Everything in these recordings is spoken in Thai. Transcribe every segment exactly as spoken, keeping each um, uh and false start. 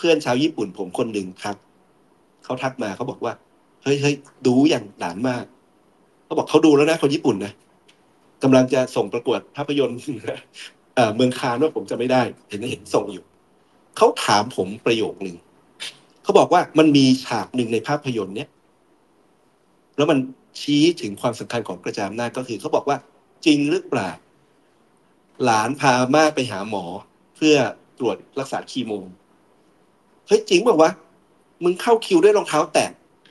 พื่อนชาวญี่ปุ่นผมคนหนึ่งครับเขาทักมาเขาบอกว่าเฮ้ยเฮ้ยดูอย่างหลานมากเขาบอกเขาดูแล้วนะคนญี่ปุ่นนะกำลังจะส่งประกวดภาพยนตร์ เอ่อเมืองคานว่าผมจะไม่ได้เห็นเห็นส่งอยู่เขาถามผมประโยคหนึ่งเขาบอกว่ามันมีฉากหนึ่งในภาพยนตร์เนี้ยแล้วมันชี้ถึงความสำคัญของกระจายอำนาจก็คือเขาบอกว่าจริงหรือเปล่าหลานพาม่าไปหาหมอเพื่อตรวจรักษาคีโมเฮ้ยจริงบอกว่ามึงเข้าคิวด้วยรองเท้าแตะ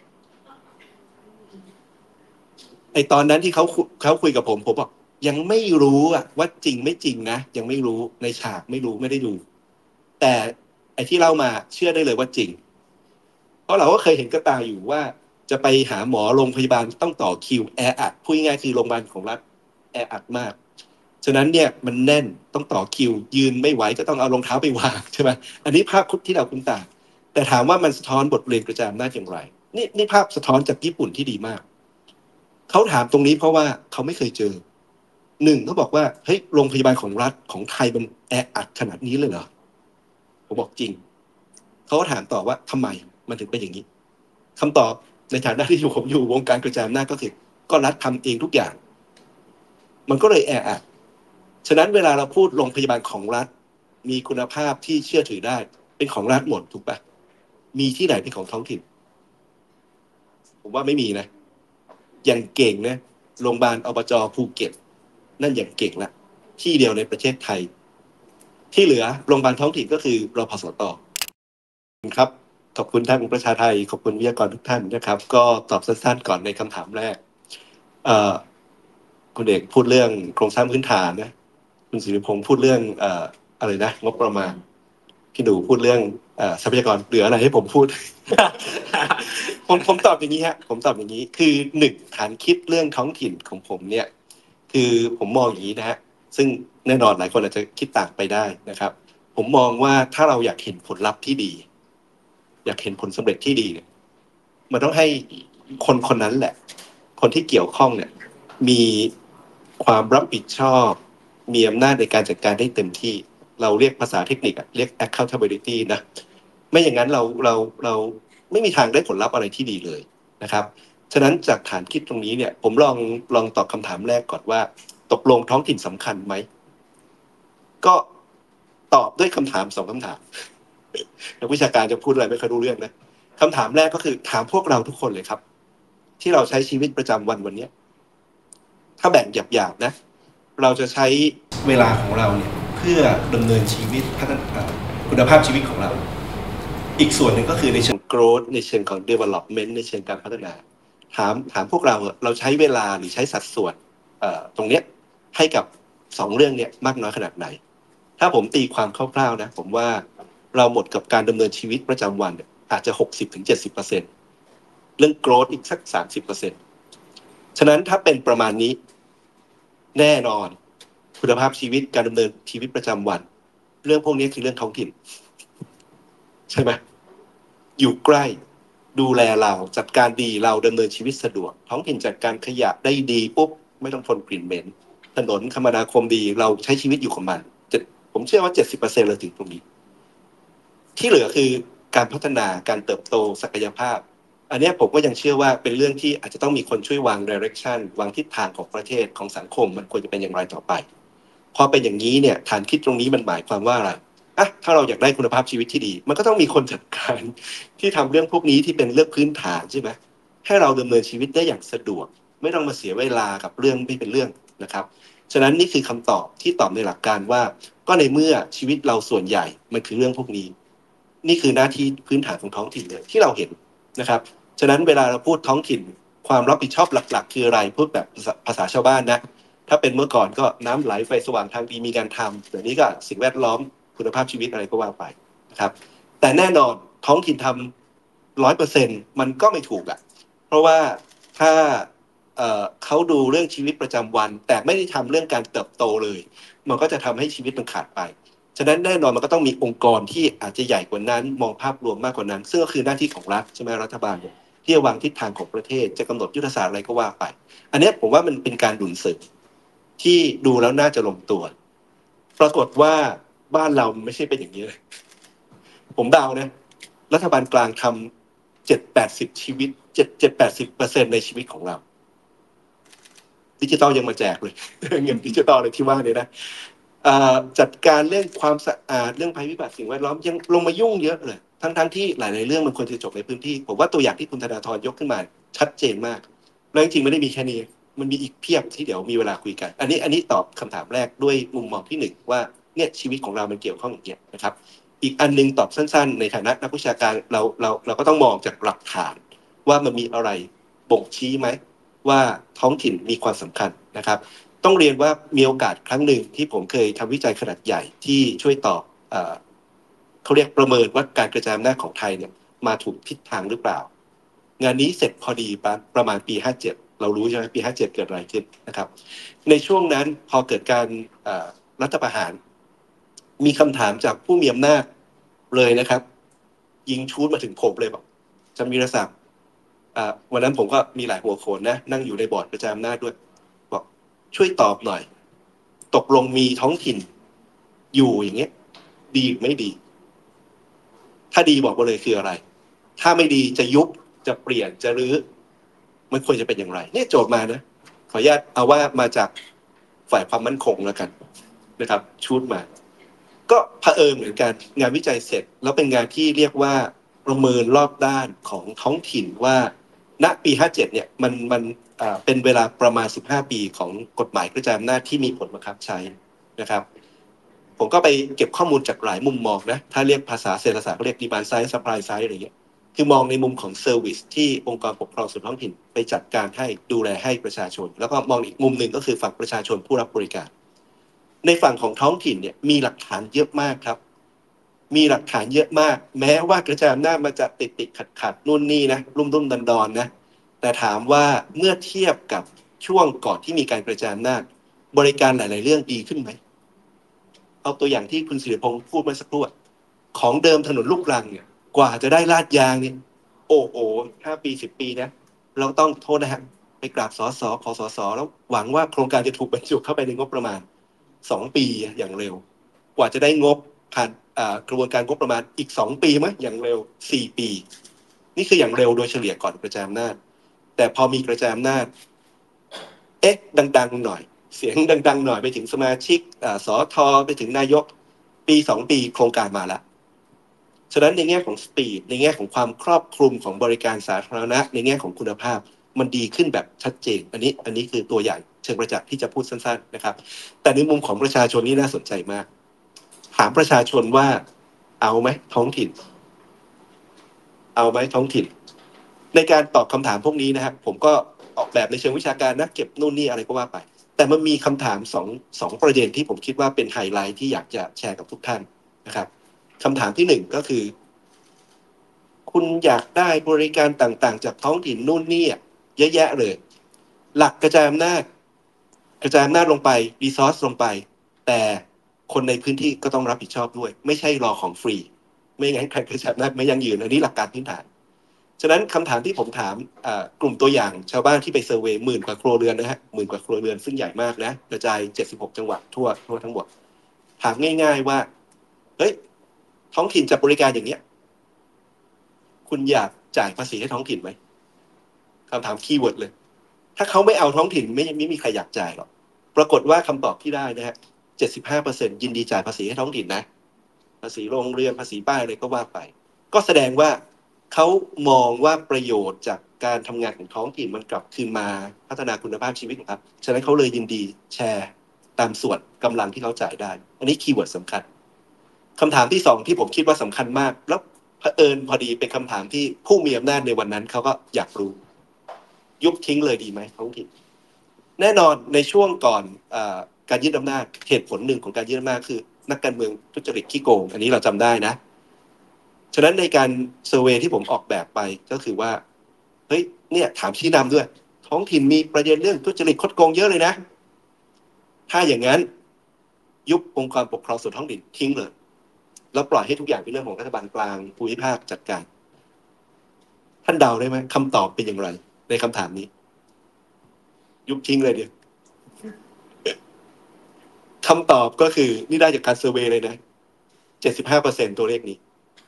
ไอตอนนั้นที่เขาเขาคุยกับผมผมบอกยังไม่รู้อะว่าจริงไม่จริงนะยังไม่รู้ในฉากไม่รู้ไม่ได้ดูแต่ไอที่เล่ามาเชื่อได้เลยว่าจริงเพราะเราก็เคยเห็นกระตาอยู่ว่าจะไปหาหมอโรงพยาบาลต้องต่อคิวแออัดพูดง่ายๆคือโรงพยาบาลของรัฐแออัดมากฉะนั้นเนี่ยมันแน่นต้องต่อคิวยืนไม่ไหวก็ต้องเอารองเท้าไปวางใช่ไหมอันนี้ภาพที่เราคุ้นตาแต่ถามว่ามันสะท้อนบทเรียนกระจายอำนาจอย่างไรนี่นี่ภาพสะท้อนจากญี่ปุ่นที่ดีมากเขาถามตรงนี้เพราะว่าเขาไม่เคยเจอหนึ่งเขาบอกว่าเฮ้ยโรงพยาบาลของรัฐของไทยมันแออัดขนาดนี้เลยเหรอผมบอกจริงเขาก็ถามต่อว่าทำไมมันถึงเป็นอย่างนี้คำตอบในฐานะที่อยู่ผมอยู่วงการกระจายอำนาจก็คือก็รัฐทำเองทุกอย่างมันก็เลยแออัดฉะนั้นเวลาเราพูดโรงพยาบาลของรัฐมีคุณภาพที่เชื่อถือได้เป็นของรัฐหมดถูกปะมีที่ไหนเป็นของท้องถิ่นผมว่าไม่มีนะอย่างเก่งนะโรงพยาบาลอบจภูเก็ตนั่นอย่างเก่งละที่เดียวในประเทศไทยที่เหลือโรงพยาบาลท้องถิ่นก็คือรพสตครับขอบคุณท่านประชาไทยขอบคุณวิทยากรทุกท่านนะครับก็ตอบสั้นๆก่อนในคำถามแรกเอ่อคุณเอกพูดเรื่องโครงสร้างพื้นฐานนะคุณศิริพงศ์พูดเรื่องเอ่ออะไรนะงบประมาณพี่หนูพูดเรื่องเอ่อทรัพยากรเหลืออะไรให้ผมพูด ผมผมตอบอย่างนี้ฮะผมตอบอย่างนี้คือหนึ่งฐานคิดเรื่องท้องถิ่นของผมเนี่ยคือผมมองอย่างนี้นะฮะซึ่งแน่นอนหลายคนอาจจะคิดต่างไปได้นะครับผมมองว่าถ้าเราอยากเห็นผลลัพธ์ที่ดีอยากเห็นผลสำเร็จที่ดีเนี่ยมันต้องให้คนคนนั้นแหละคนที่เกี่ยวข้องเนี่ยมีความรับผิดชอบมีอำนาจในการจัดการได้เต็มที่เราเรียกภาษาเทคนิคเรียก accountability นะไม่อย่างนั้นเราเราเราไม่มีทางได้ผลลัพธ์อะไรที่ดีเลยนะครับฉะนั้นจากฐานคิดตรงนี้เนี่ยผมลองลองตอบคำถามแรกก่อนว่าตกลงท้องถิ่นสำคัญไหมก็ตอบด้วยคำถามสองคำถามนักวิชาการจะพูดอะไรไม่ค่อยรู้เรื่องนะคำถามแรกก็คือถามพวกเราทุกคนเลยครับที่เราใช้ชีวิตประจำวันวันนี้ถ้าแบ่งหยาบๆนะเราจะใช้เวลาของเราเนี่ยเพื่อดำเนินชีวิตพัฒนาคุณภาพชีวิตของเราอีกส่วนหนึ่งก็คือในเชิง growth ในเชิงของ development ในเชิงการพัฒนาถามถามพวกเราเราใช้เวลาหรือใช้สัดส่วนตรงเนี้ยให้กับสองเรื่องเนี้ยมากน้อยขนาดไหนถ้าผมตีความคร่าวๆนะผมว่าเราหมดกับการดำเนินชีวิตประจำวันอาจจะ หกสิบถึงเจ็ดสิบเปอร์เซ็นต์ เรื่อง growth อีกสัก สามสิบเปอร์เซ็นต์ ฉะนั้นถ้าเป็นประมาณนี้แน่นอนคุณภาพชีวิตการดำเนินชีวิตประจำวันเรื่องพวกนี้คือเรื่องท้องถิ่นใช่ไหมอยู่ใกล้ดูแลเราจัดการดีเราดำเนินชีวิตสะดวกท้องถิ่นจัดการขยะได้ดีปุ๊บไม่ต้องทนกลิ่นเหม็นถนนคมนาคมดีเราใช้ชีวิตอยู่กับมันผมเชื่อว่า เจ็ดสิบเปอร์เซ็นต์ เลยถึงตรงนี้ที่เหลือคือการพัฒนาการเติบโตศักยภาพอันนี้ผมก็ยังเชื่อว่าเป็นเรื่องที่อาจจะต้องมีคนช่วยวาง direction วางทิศทางของประเทศของสังคมมันควรจะเป็นอย่างไรต่อไปพอเป็นอย่างนี้เนี่ยฐานคิดตรงนี้มันหมายความว่าอะไรอ่ะถ้าเราอยากได้คุณภาพชีวิตที่ดีมันก็ต้องมีคนจัดการที่ทำเรื่องพวกนี้ที่เป็นเรื่องพื้นฐานใช่ไหมให้เราดำเนินชีวิตได้อย่างสะดวกไม่ต้องมาเสียเวลากับเรื่องไม่เป็นเรื่องนะครับฉะนั้นนี่คือคำตอบที่ตอบในหลักการว่าก็ในเมื่อชีวิตเราส่วนใหญ่มันคือเรื่องพวกนี้นี่คือหน้าที่พื้นฐานของท้องถิ่นเลยที่เราเห็นนะครับฉะนั้นเวลาเราพูดท้องถิ่นความรับผิดชอบหลักๆคืออะไรพูดแบบภาษาชาวบ้านนะถ้าเป็นเมื่อก่อนก็น้ำไหลไฟสว่างทางดีมีการทำเดี๋ยวนี้ก็สิ่งแวดล้อมคุณภาพชีวิตอะไรก็ว่าไปนะครับแต่แน่นอนท้องถิ่นทำร้อยเปอร์เซ็นต์มันก็ไม่ถูกอ่ะเพราะว่าถ้าเอ่อเขาดูเรื่องชีวิตประจำวันแต่ไม่ได้ทำเรื่องการเติบโตเลยมันก็จะทำให้ชีวิตมันขาดไปฉะนั้นแน่นอนมันก็ต้องมีองค์กรที่อาจจะใหญ่กว่านั้นมองภาพรวมมากกว่านั้นซึ่งก็คือหน้าที่ของรัฐใช่ไหมรัฐบาลที่จะวางทิศทางของประเทศจะกำหนดยุทธศาสตร์อะไรก็ว่าไปอันนี้ผมว่ามันเป็นการดุลศึกที่ดูแล้วน่าจะลงตัวปรากฏว่าบ้านเราไม่ใช่เป็นอย่างนี้เลยผมเดานะรัฐบาลกลางทำเจ็ดแปดสิบชีวิตเจ็ดเจ็ดแปดสิบเปอร์เซ็นในชีวิตของเราดิจิตอลยังมาแจกเลย เงินดิจิตอลเลยที่ว่าเนี่ยนะจัดการเรื่องความสะอาดเรื่องภัยพิบัติสิ่งแวดล้อมยังลงมายุ่งเยอะเลยทั้งทั้งที่หลายๆเรื่องมันควรจะจบในพื้นที่ผมว่าตัวอย่างที่คุณธนาธรยกขึ้นมาชัดเจนมากแล้วจริงๆไม่ได้มีแค่นี้มันมีอีกเพียบที่เดี๋ยวมีเวลาคุยกันอันนี้อันนี้ตอบคำถามแรกด้วยมุมมองที่หนึ่งว่าเนี่ยชีวิตของเรามันเกี่ยวข้องอย่างเงี้ยนะครับอีกอันนึงตอบสั้นๆในฐานะนักวิชาการเราเราเราก็ต้องมองจากหลักฐานว่ามันมีอะไรบ่งชี้ไหมว่าท้องถิ่นมีความสำคัญนะครับต้องเรียนว่ามีโอกาสครั้งหนึ่งที่ผมเคยทำวิจัยขนาดใหญ่ที่ช่วยตอบเอ่อเขาเรียกประเมินว่าการกระจายอำนาจของไทยเนี่ยมาถูกทิศทางหรือเปล่างานนี้เสร็จพอดีประมาณปีห้าเจ็ดเรารู้ใช่ไหมปีห้าเจ็ดเกิดอะไรขึ้นนะครับในช่วงนั้นพอเกิดการรัฐประหารมีคำถามจากผู้มีอำนาจเลยนะครับยิงชูดมาถึงผมเลยบอกจะมีรศักดิ์วันนั้นผมก็มีหลายหัวโขนนะนั่งอยู่ในบอร์ดกระจายอำนาจด้วยบอกช่วยตอบหน่อยตกลงมีท้องถิ่นอยู่อย่างเงี้ยดีหรือไม่ดีถ้าดีบอกมาเลยคืออะไรถ้าไม่ดีจะยุบจะเปลี่ยนจะรื้อมันควรจะเป็นอย่างไรเนี่ยโจทย์มานะขออนุญาตเอาว่ามาจากฝ่ายความมั่นคงแล้วกันนะครับชูดมาก็เผอิญเหมือนกันงานวิจัยเสร็จแล้วเป็นงานที่เรียกว่าประเมินรอบด้านของท้องถิ่นว่าณปีห้าเจ็ดเนี่ยมันมันเป็นเวลาประมาณสิบห้าปีของกฎหมายกระจายอำนาจที่มีผลบังคับใช้นะครับผมก็ไปเก็บข้อมูลจากหลายมุมมองนะถ้าเรียกภาษาเศรษฐศาสตร์ก็เรียก demand side supply side อะไรอย่างเงี้ยคือมองในมุมของเซอร์วิสที่องค์กรปกครองส่วนท้องถิ่นไปจัดการให้ดูแลให้ประชาชนแล้วก็มองอีกมุมหนึ่งก็คือฝั่งประชาชนผู้รับบริการในฝั่งของท้องถิ่นเนี่ยมีหลักฐานเยอะมากครับมีหลักฐานเยอะมากแม้ว่ากระจายอำนาจมาจะติดติดขัดขัดนู่นนี่นะรุ่มรุ่มดันดอนนะแต่ถามว่าเมื่อเทียบกับช่วงก่อนที่มีการกระจายอำนาจบริการหลายๆเรื่องดีขึ้นไหมเอาตัวอย่างที่คุณศิริพงศ์พูดเมื่อสักครู่ของเดิมถนนลูกรังเนี่ยกว่าจะได้ลาดยางเนี่ยโอ้โหห้าปีสิบปีนะเราต้องโทษนะฮะไปกราบสสขอสสแล้วหวังว่าโครงการจะถูกบรรจุเข้าไปในงบประมาณสองปีอย่างเร็วกว่าจะได้งบผ่านกระบวนการงบประมาณอีกสองปีมั้ยอย่างเร็วสี่ปีนี่คืออย่างเร็วโดยเฉลี่ยก่อนกระจายอำนาจแต่พอมีกระจายอำนาจเอ๊ะดังๆหน่อยเสียงดังๆหน่อยไปถึงสมาชิกสทไปถึงนายกปีสองปีโครงการมาแล้วฉะนั้นในแง่ของสปีดในแง่ของความครอบคลุมของบริการสาธารณะในแง่ของคุณภาพมันดีขึ้นแบบชัดเจนอันนี้อันนี้คือตัวอย่างเชิงประจักษ์ที่จะพูดสั้นๆนะครับแต่ในมุมของประชาชนนี่น่าสนใจมากถามประชาชนว่าเอาไหมท้องถิ่นเอาไหมท้องถิ่นในการตอบคำถามพวกนี้นะครับผมก็ออกแบบในเชิงวิชาการนะเก็บนู่นนี่อะไรก็ว่าไปแต่มันมีคำถามสองสองประเด็นที่ผมคิดว่าเป็นไฮไลท์ที่อยากจะแชร์กับทุกท่านนะครับคำถามที่หนึ่งก็คือคุณอยากได้บริการต่างๆจากท้องถิ่นนู่นนี่เยอะแยะเลยหลักกระจายอำนาจกระจายอำนาจลงไปรีซอสลงไปแต่คนในพื้นที่ก็ต้องรับผิดชอบด้วยไม่ใช่รอของฟรีไม่งั้นการกระจายอำนาจไม่ยั่งยืนอันนี้หลักการพื้นฐานฉะนั้นคำถามที่ผมถามกลุ่มตัวอย่างชาวบ้านที่ไปเซอร์เวย์หมื่นกว่าครัวเรือนนะฮะหมื่นกว่าครัวเรือนซึ่งใหญ่มากนะกระจายเจ็ดสิบหกจังหวัดทั่วทั่วทั้งหมดถามง่ายๆว่าเฮ้ยท้องถิ่นจัดบริการอย่างเนี้ยคุณอยากจ่ายภาษีให้ท้องถิ่นไหมคำถามคีย์เวิร์ดเลยถ้าเขาไม่เอาท้องถิ่นไม่ไม่มีใครอยากจ่ายหรอกปรากฏว่าคำตอบที่ได้นะฮะเจ็ดสิบห้าเปอร์เซ็นต์ยินดีจ่ายภาษีให้ท้องถิ่นนะภาษีโรงเรือนภาษีป้ายอะไรก็ว่าไปก็แสดงว่าเขามองว่าประโยชน์จากการทำงานของท้องถิ่นมันกลับคืนมาพัฒนาคุณภาพชีวิตครับฉะนั้นเขาเลยยินดีแชร์ตามส่วนกำลังที่เขาจ่ายได้อันนี้คีย์เวิร์ดสำคัญคำถามที่สองที่ผมคิดว่าสำคัญมากแล้วเผอิญพอดีเป็นคำถามที่ผู้มีอำนาจในวันนั้นเขาก็อยากรู้ยุบทิ้งเลยดีไหมท้องถิ่นแน่นอนในช่วงก่อนอการยึดอำนาจเหตุผลหนึ่งของการยึดอำนาจคือนักการเมืองทุจริตขี้โกงอันนี้เราจำได้นะฉะนั้นในการเซอร์เวย์ที่ผมออกแบบไปก็คือว่าเฮ้ยเนี่ยถามชี้นำด้วยท้องถิ่นมีประเด็นเรื่องทุจริตคดโกงเยอะเลยนะถ้าอย่างนั้นยุบองค์กรปกครองส่วนท้องถิ่นทิ้งเลยแล้วปล่อยให้ทุกอย่างเป็นเรื่องของรัฐบาลกลางภูมิภาคจัดการท่านเดาได้ไหมคำตอบเป็นอย่างไรในคำถามนี้ยุบทิ้งเลยเดียวคำตอบก็คือนี่ได้จากการเซอร์เวย์เลยนะเจ็ดสิบห้าเปอร์เซ็นต์ตัวเลขนี้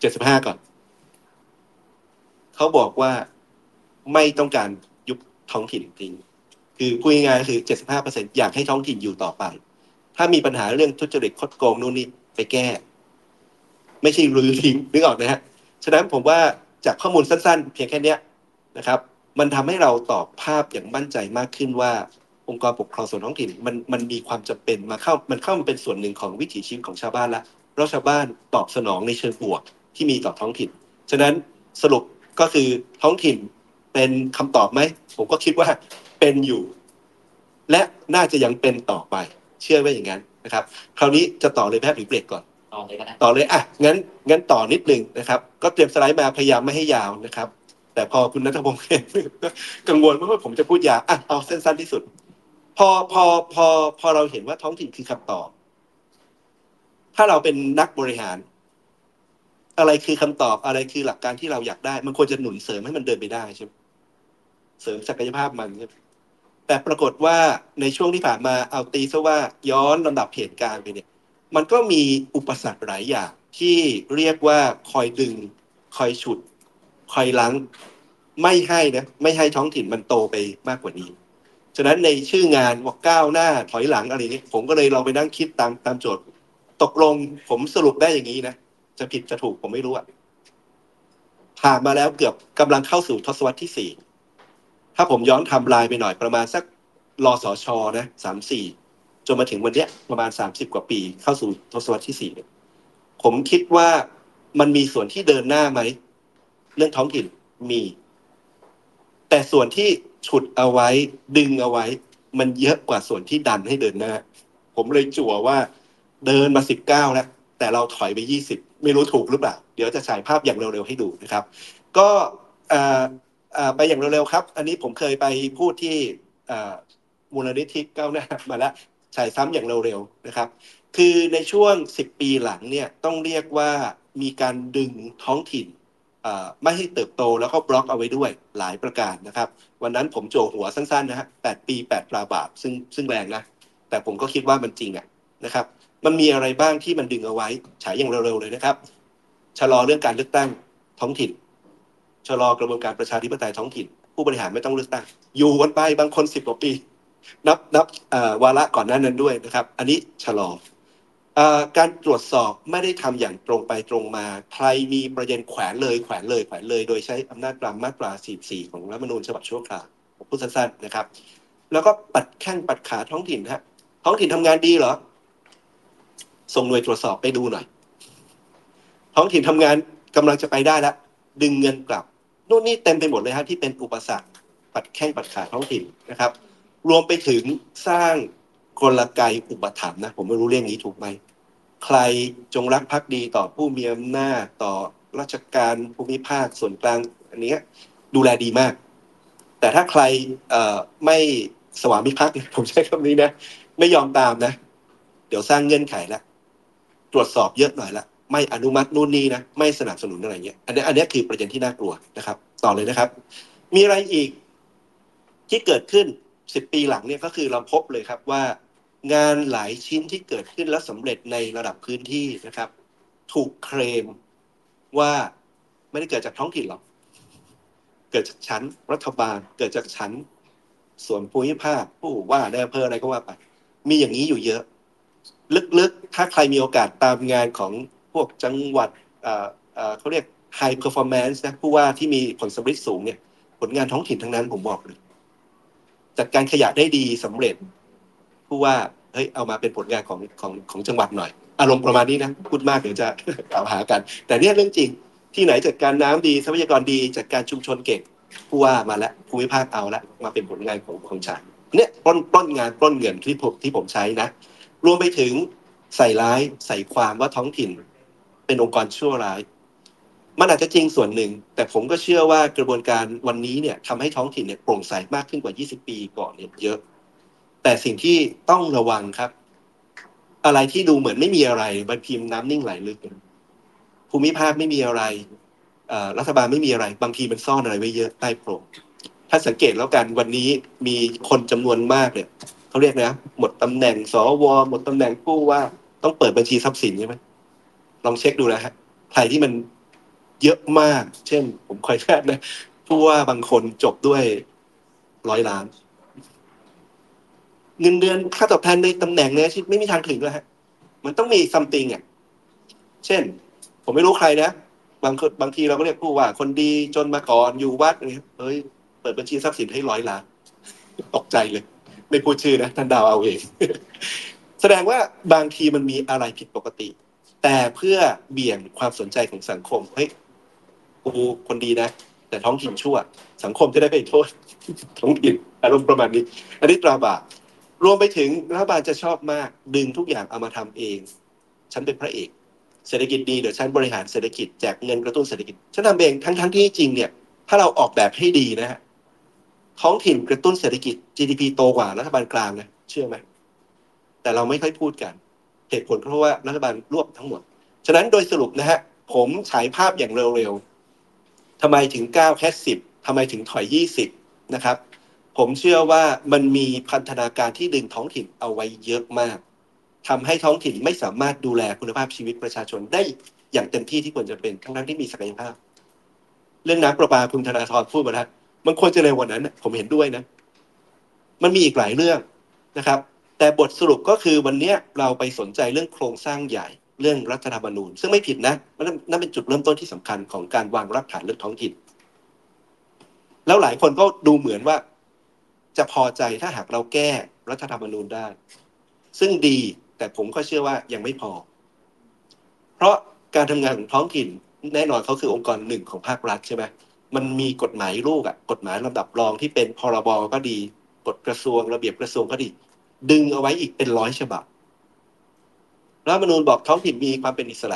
เจ็ดสิบห้าก่อนเขาบอกว่าไม่ต้องการยุบท้องถิ่นทิ้งคือพูดง่ายๆคือ เจ็ดสิบห้าเปอร์เซ็นต์ อยากให้ท้องถิ่นอยู่ต่อไปถ้ามีปัญหาเรื่องทุจริตคดโกงนู่นนี่ไปแก้ไม่ใช่รื้อทิ้งนึกออกนะฮะฉะนั้นผมว่าจากข้อมูลสั้นๆเพียงแค่นี้นะครับมันทำให้เราตอบภาพอย่างมั่นใจมากขึ้นว่าองค์กรปกครองส่วนท้องถิ่นมันมันมีความจำเป็นมาเข้ามันเข้ามาเป็นส่วนหนึ่งของวิถีชีวิตของชาวบ้านละเพราะชาวบ้านตอบสนองในเชิงบวกที่มีต่อท้องถิ่นฉะนั้นสรุปก็คือท้องถิ่นเป็นคำตอบไหมผมก็คิดว่าเป็นอยู่และน่าจะยังเป็นต่อไปเชื่อว่าอย่างนั้นนะครับคราวนี้จะต่อเลยแพทย์หรือเบรกก่อนต่อเลยก็ได้ต่อเลยอ่ะงั้นงั้นต่อนิดนึงนะครับก็เตรียมสไลด์มาพยายามไม่ให้ยาวนะครับแต่พอคุณณัฐพงศ์กังวลว่าผมจะพูดยาวอ่ะเอาสั้นๆที่สุดพอพอพอพอเราเห็นว่าท้องถิ่นคือคำตอบถ้าเราเป็นนักบริหารอะไรคือคำตอบอะไรคือหลักการที่เราอยากได้มันควรจะหนุนเสริมให้มันเดินไปได้ใช่ไหมเสริมศักยภาพมันใช่ไหมแต่ปรากฏว่าในช่วงที่ผ่านมาเอาตีซะว่าย้อนลำดับเหตุการณ์ไปเนี่ยมันก็มีอุปสรรคหลายอย่างที่เรียกว่าคอยดึงคอยฉุดคอยลังไม่ให้นะไม่ให้ท้องถิ่นมันโตไปมากกว่านี้ฉะนั้นในชื่องานว่าก้าวหน้าถอยหลังอะไรนี้ผมก็เลยลองไปนั่งคิดตามตามโจทย์ตกลงผมสรุปได้อย่างนี้นะจะผิดจะถูกผมไม่รู้อะผ่านมาแล้วเกือบกำลังเข้าสู่ทศวรรษที่สี่ถ้าผมย้อนไทม์ไลน์ไปหน่อยประมาณสักรสชนะสามสี่จนมาถึงวันเนี้ยประมาณสามสิบกว่าปีเข้าสู่ทศวรรษที่สี่เนี่ยผมคิดว่ามันมีส่วนที่เดินหน้าไหมเรื่องท้องถิ่นมีแต่ส่วนที่ฉุดเอาไว้ดึงเอาไว้มันเยอะกว่าส่วนที่ดันให้เดินหน้าผมเลยจั่วว่าเดินมาสิบเก้าแล้วแต่เราถอยไปยี่สิบไม่รู้ถูกหรือเปล่าเดี๋ยวจะฉายภาพอย่างเร็วๆให้ดูนะครับก็อ่าอ่าไปอย่างเร็วๆครับอันนี้ผมเคยไปพูดที่อ่ามูลนิธิก้าวหน้ามาแล้วฉายซ้ำอย่างเร็วๆนะครับคือในช่วงสิบปีหลังเนี่ยต้องเรียกว่ามีการดึงท้องถิ่นไม่ให้เติบโตแล้วก็บล็อกเอาไว้ด้วยหลายประการนะครับวันนั้นผมโจหัวสั้นๆนะฮะแปดปีแปดตราบาปซึ่งซึ่งแรงนะแต่ผมก็คิดว่ามันจริงอ่ะนะครับมันมีอะไรบ้างที่มันดึงเอาไว้ฉายอย่างเร็วๆเลยนะครับชะลอเรื่องการเลือกตั้งท้องถิ่นชะลอกระบวนการประชาธิปไตยท้องถิ่นผู้บริหารไม่ต้องเลือกตั้งอยู่กันไปบางคนสิบกว่าปีนับนับวาระก่อนหน้านั้นด้วยนะครับอันนี้ชะลอการตรวจสอบไม่ได้ทำอย่างตรงไปตรงมาใครมีประเด็นแขวนเลยแขวนเลยแขวนเลยโดยใช้อำนาจตามมาตราสี่สิบสี่ของรัฐธรรมนูญฉบับชั่วคราวผมพูดสั้นๆนะครับแล้วก็ปัดแข้งปัดขาท้องถิ่นฮะท้องถิ่นทำงานดีเหรอส่งหน่วยตรวจสอบไปดูหน่อยท้องถิ่นทำงานกำลังจะไปได้แล้วดึงเงินกลับนู่นนี่เต็มไปหมดเลยฮะที่เป็นอุปสรรคปัดแข้งปัดขาท้องถิ่นนะครับรวมไปถึงสร้างกลไกอุปถัมภ์นะผมไม่รู้เรื่องนี้ถูกไหมใครจงรักภักดีต่อผู้มีอำนาจต่อราชการภูมิภาคส่วนกลางอันนี้ดูแลดีมากแต่ถ้าใครไม่สวามิภักดิ์ผมใช้คำนี้นะไม่ยอมตามนะเดี๋ยวสร้างเงื่อนไขแล้วตรวจสอบเยอะหน่อยละไม่อนุมัตินู่นนี่นะไม่สนับสนุนอะไรเงี้ยอันนี้อันนี้คือประเด็นที่น่ากลัวนะครับต่อเลยนะครับมีอะไรอีกที่เกิดขึ้นสิบปีหลังเนี่ยก็คือเราพบเลยครับว่างานหลายชิ้นที่เกิดขึ้นและสำเร็จในระดับพื้นที่นะครับถูกเคลมว่าไม่ได้เกิดจากท้องถิ่นหรอกเกิดจากชั้นรัฐบาลเกิดจากชั้นส่วนภูมิภาคผู้ว่าในอำเภออะไรก็ว่าไปมีอย่างนี้อยู่เยอะลึกๆถ้าใครมีโอกาสตามงานของพวกจังหวัดเขาเรียก high performance นะผู้ว่าที่มีผลสำเร็จสูงเนี่ยผลงานท้องถิ่นทั้งนั้นผมบอกเลยจัดการขยะได้ดีสำเร็จผู้ว่าเฮ้ยเอามาเป็นผลงานของของของจังหวัดหน่อยอารมณ์ประมาณนี้นะพูดมากเดี๋ยวจะกล่าวหากันแต่เนี่ยเรื่องจริงที่ไหนจัดการน้ำดีทรัพยากรดีจัดการชุมชนเก่งผู้ว่ามาแล้วภูมิภาคเอาละมาเป็นผลงานของของฉันเนี่ยปล้นปล้นงานปล้นเงินที่ผมที่ผมใช้นะรวมไปถึงใส่ร้ายใส่ความว่าท้องถิ่นเป็นองค์กรชั่วร้ายมันอาจจะจริงส่วนหนึ่งแต่ผมก็เชื่อว่ากระบวนการวันนี้เนี่ยทำให้ท้องถิ่นเนี่ยโปร่งใสมากขึ้นกว่ายี่สิบปีก่อนเนี่ยเยอะแต่สิ่งที่ต้องระวังครับอะไรที่ดูเหมือนไม่มีอะไรบางทีน้ำนิ่งไหลลึกภูมิภาคไม่มีอะไรรัฐบาลไม่มีอะไรบางทีมันซ่อนอะไรไว้เยอะใต้โปร่งถ้าสังเกตแล้วกันวันนี้มีคนจำนวนมากเนี่ยเขาเรียกนะหมดตำแหน่งสวหมดตำแหน่งผู้ว่าต้องเปิดบัญชีทรัพย์สินใช่ไหมลองเช็คดูนะฮะใครที่มันเยอะมากเช่นผมเคยแพทย์นะผู้ว่าบางคนจบด้วยร้อยล้านเงินเดือนค่าตอบแทนในตำแหน่งในอาชีพไม่มีทางถึงเลยฮะมันต้องมีซัมติงอ่ะเช่นผมไม่รู้ใครนะบางคนบางทีเราก็เรียกผู้ว่าคนดีจนมาก่อนอยู่วัดอะไรเงี้ยเฮ้ยเปิดบัญชีทรัพย์สินให้ร้อยล้านตกใจเลยไม่พูดชื่อนะท่านดาวเอาเองแสดงว่าบางทีมันมีอะไรผิดปกติแต่เพื่อเบี่ยงความสนใจของสังคมเฮ้ยกูคนดีนะแต่ท้องถิ่นชั่วสังคมจะได้ไปโทษท้องถิ่นอารมณ์ประมาณนี้อันนี้ตราบาปรวมไปถึงรัฐบาลจะชอบมากดึงทุกอย่างเอามาทำเองฉันเป็นพระเอกเศรษฐกิจดีเดี๋ยวฉันบริหารเศรษฐกิจแจกเงินกระตุ้นเศรษฐกิจฉันทำเองทั้งทั้งที่จริงเนี่ยถ้าเราออกแบบให้ดีนะฮะท้องถิ่นกระตุ้นเศรษฐกิจ จี ดี พี โตกว่ารัฐบาลกลางนะเชื่อไหมแต่เราไม่ค่อยพูดกันเหตุผลเพราะว่ารัฐบาลรวบทั้งหมดฉะนั้นโดยสรุปนะฮะผมฉายภาพอย่างเร็วๆทำไมถึงก้าวแค่สิบทำไมถึงถอยยี่สิบนะครับผมเชื่อว่ามันมีพันธนาการที่ดึงท้องถิ่นเอาไว้เยอะมากทำให้ท้องถิ่นไม่สามารถดูแลคุณภาพชีวิตประชาชนได้อย่างเต็มที่ที่ควรจะเป็นทั้งๆที่มีศักยภาพเรื่องน้ำประปาคุณธนาธรพูดมาแล้วมันควรจะในวันนั้นผมเห็นด้วยนะมันมีอีกหลายเรื่องนะครับแต่บทสรุปก็คือวันนี้เราไปสนใจเรื่องโครงสร้างใหญ่เรื่องรัฐธรรมนูญซึ่งไม่ผิดนะนั่นเป็นจุดเริ่มต้นที่สำคัญของการวางรากฐานเรื่องท้องถิ่นแล้วหลายคนก็ดูเหมือนว่าจะพอใจถ้าหากเราแก้รัฐธรรมนูญได้ซึ่งดีแต่ผมก็เชื่อว่ายังไม่พอเพราะการทำงานของท้องถิ่นแน่นอนเขาคือองค์กรหนึ่งของภาครัฐใช่ไหมมันมีกฎหมายลูกอะกฎหมายลำดับรองที่เป็นพรบก็ดีกฎกระทรวงระเบียบกระทรวงก็ดีดึงเอาไว้อีกเป็นร้อยฉบับรัฐธรรมนูญบอกท้องถิ่นมีความเป็นอิสระ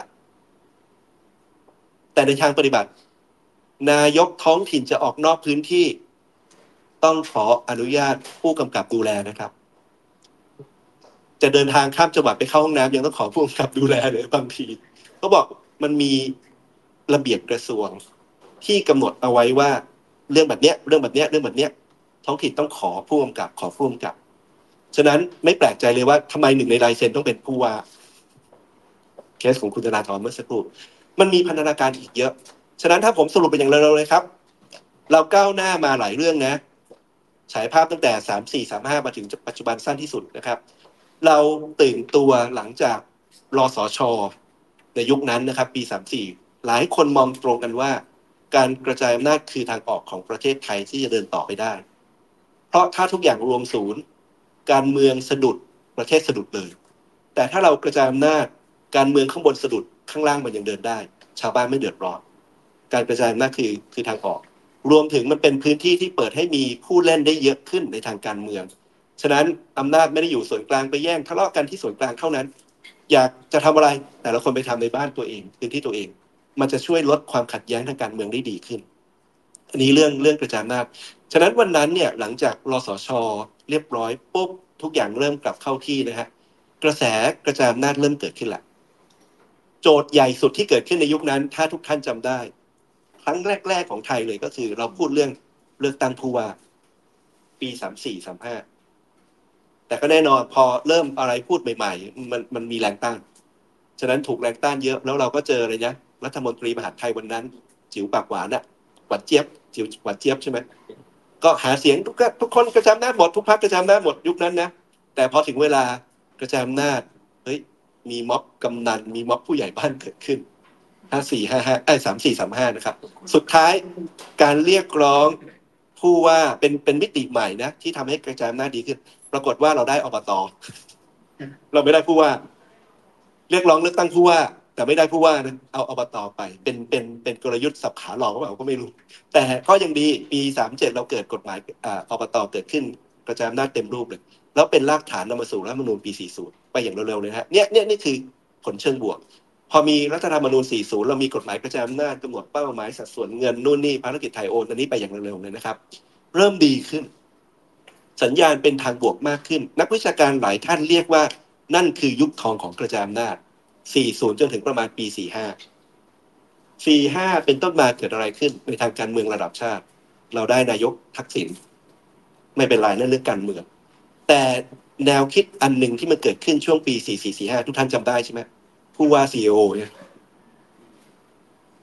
แต่ในทางปฏิบัตินายกท้องถิ่นจะออกนอกพื้นที่ต้องขออนุญาตผู้กำกับดูแลนะครับจะเดินทางข้ามจังหวัดไปเข้าห้องน้ำยังต้องขอผู้กำกับดูแลเลยบางทีเขาบอกมันมีระเบียบกระทรวงที่กำหนดเอาไว้ว่าเรื่องแบบเนี้ยเรื่องแบบเนี้ยเรื่องแบบเนี้ยท้องถิ่นต้องขอผู้กำกับขอผู้กำกับฉะนั้นไม่แปลกใจเลยว่าทำไมหนึ่งในลายเซ็นต้องเป็นผู้ว่าเคสของคุณธนาธรเมื่อสักครู่มันมีพันธนาการอีกเยอะฉะนั้นถ้าผมสรุปเป็นอย่างเร็วๆเลยครับเราก้าวหน้ามาหลายเรื่องนะฉายภาพตั้งแต่สามสี่สามห้ามาถึงปัจจุบันสั้นที่สุดนะครับเราตื่นตัวหลังจากรสชในยุคนั้นนะครับปีสามสี่หลายคนมองตรงกันว่าการกระจายอำนาจคือทางออกของประเทศไทยที่จะเดินต่อไปได้เพราะถ้าทุกอย่างรวมศูนย์การเมืองสะดุดประเทศสะดุดเลยแต่ถ้าเรากระจายอำนาจการเมืองข้างบนสะดุดข้างล่างมันยังเดินได้ชาวบ้านไม่เดือดร้อนการกระจายอำนาจคือคือทางออกรวมถึงมันเป็นพื้นที่ที่เปิดให้มีผู้เล่นได้เยอะขึ้นในทางการเมืองฉะนั้นอำนาจไม่ได้อยู่ส่วนกลางไปแย่งทะเลาะกันที่ส่วนกลางเท่านั้นอยากจะทำอะไรแต่ละคนไปทำในบ้านตัวเองพื้นที่ตัวเองมันจะช่วยลดความขัดแย้งทางการเมืองได้ดีขึ้นอันนี้เรื่องเรื่องกระจายอำนาจฉะนั้นวันนั้นเนี่ยหลังจากรสชเรียบร้อยปุ๊บทุกอย่างเริ่มกลับเข้าที่นะฮะกระแสกระจายอำนาจเริ่มเกิดขึ้นละโจทย์ใหญ่สุดที่เกิดขึ้นในยุคนั้นถ้าทุกท่านจำได้ครั้งแรกๆของไทยเลยก็คือเราพูดเรื่องเลือกตั้งผู้ว่าปีสามสี่สามห้าแต่ก็แน่นอนพอเริ่มอะไรพูดใหม่ๆมันมันมีแรงต้านฉะนั้นถูกแรงต้านเยอะแล้วเราก็เจออะไรนะรัฐมนตรีมหาดไทยวันนั้นจิ๋วปากหวานอะหวานเจี๊ยบจิ๋วหวานเจี๊ยบใช่ไหมก็หาเสียงทุกทุกคนกระจายอำนาจหมดทุกพรรคกระจายอำนาจหมดยุคนั้นนะแต่พอถึงเวลากระจายอำนาจเฮ้ยมีม็อบกำนันมีม็อบผู้ใหญ่บ้านเกิดขึ้นห้าสี่ห้าห้าไอ้สามสี่สามห้านะครับสุดท้ายการเรียกร้องผู้ว่าเป็นเป็นมิติใหม่นะที่ทำให้กระจายอำนาจดีขึ้นปรากฏว่าเราได้อบตเราไม่ได้ผู้ว่าเรียกร้องเลือกตั้งผู้ว่าแต่ไม่ได้ผู้ว่านะเอาอบตไปเป็นเป็นเป็นกลยุทธ์สับขาหลอกก็เปล่าก็ไม่รู้แต่ก็ยังดีปีสามเจ็ดเราเกิดกฎหมายอ่าอบตเกิดขึ้นกระจายอำนาจเต็มรูปเลยแล้วเป็นรากฐานนำมาสู่รัฐธรรมนูญปีสี่สิบไปอย่างเร็วๆเลยฮะเนี่ยเนี่ยนี่คือผลเชิงบวกพอมีรัฐธรรมนูญสี่สิบเรามีกฎหมายกระจายอำนาจกำหนดเป้าหมายสัดส่วนเงินนู่นนี่ภารกิจไทยโอนอันนี้ไปอย่างเร็วๆเลยนะครับเริ่มดีขึ้นสัญญาณเป็นทางบวกมากขึ้นนักวิชาการหลายท่านเรียกว่านั่นคือยุคทองของกระจายอำนาจสี่สิบจนถึงประมาณปีสี่สิบห้า สี่สิบห้าเป็นต้นมาเกิดอะไรขึ้นในทางการเมืองระดับชาติเราได้นายกทักษิณไม่เป็นไรนั่นเรื่องการเมืองแต่แนวคิดอันหนึ่งที่มันเกิดขึ้นช่วงปีสี่ สี่ สี่ ห้าทุกท่านจำได้ใช่ไหมผู้ว่า ซี อี โอ เนี่ย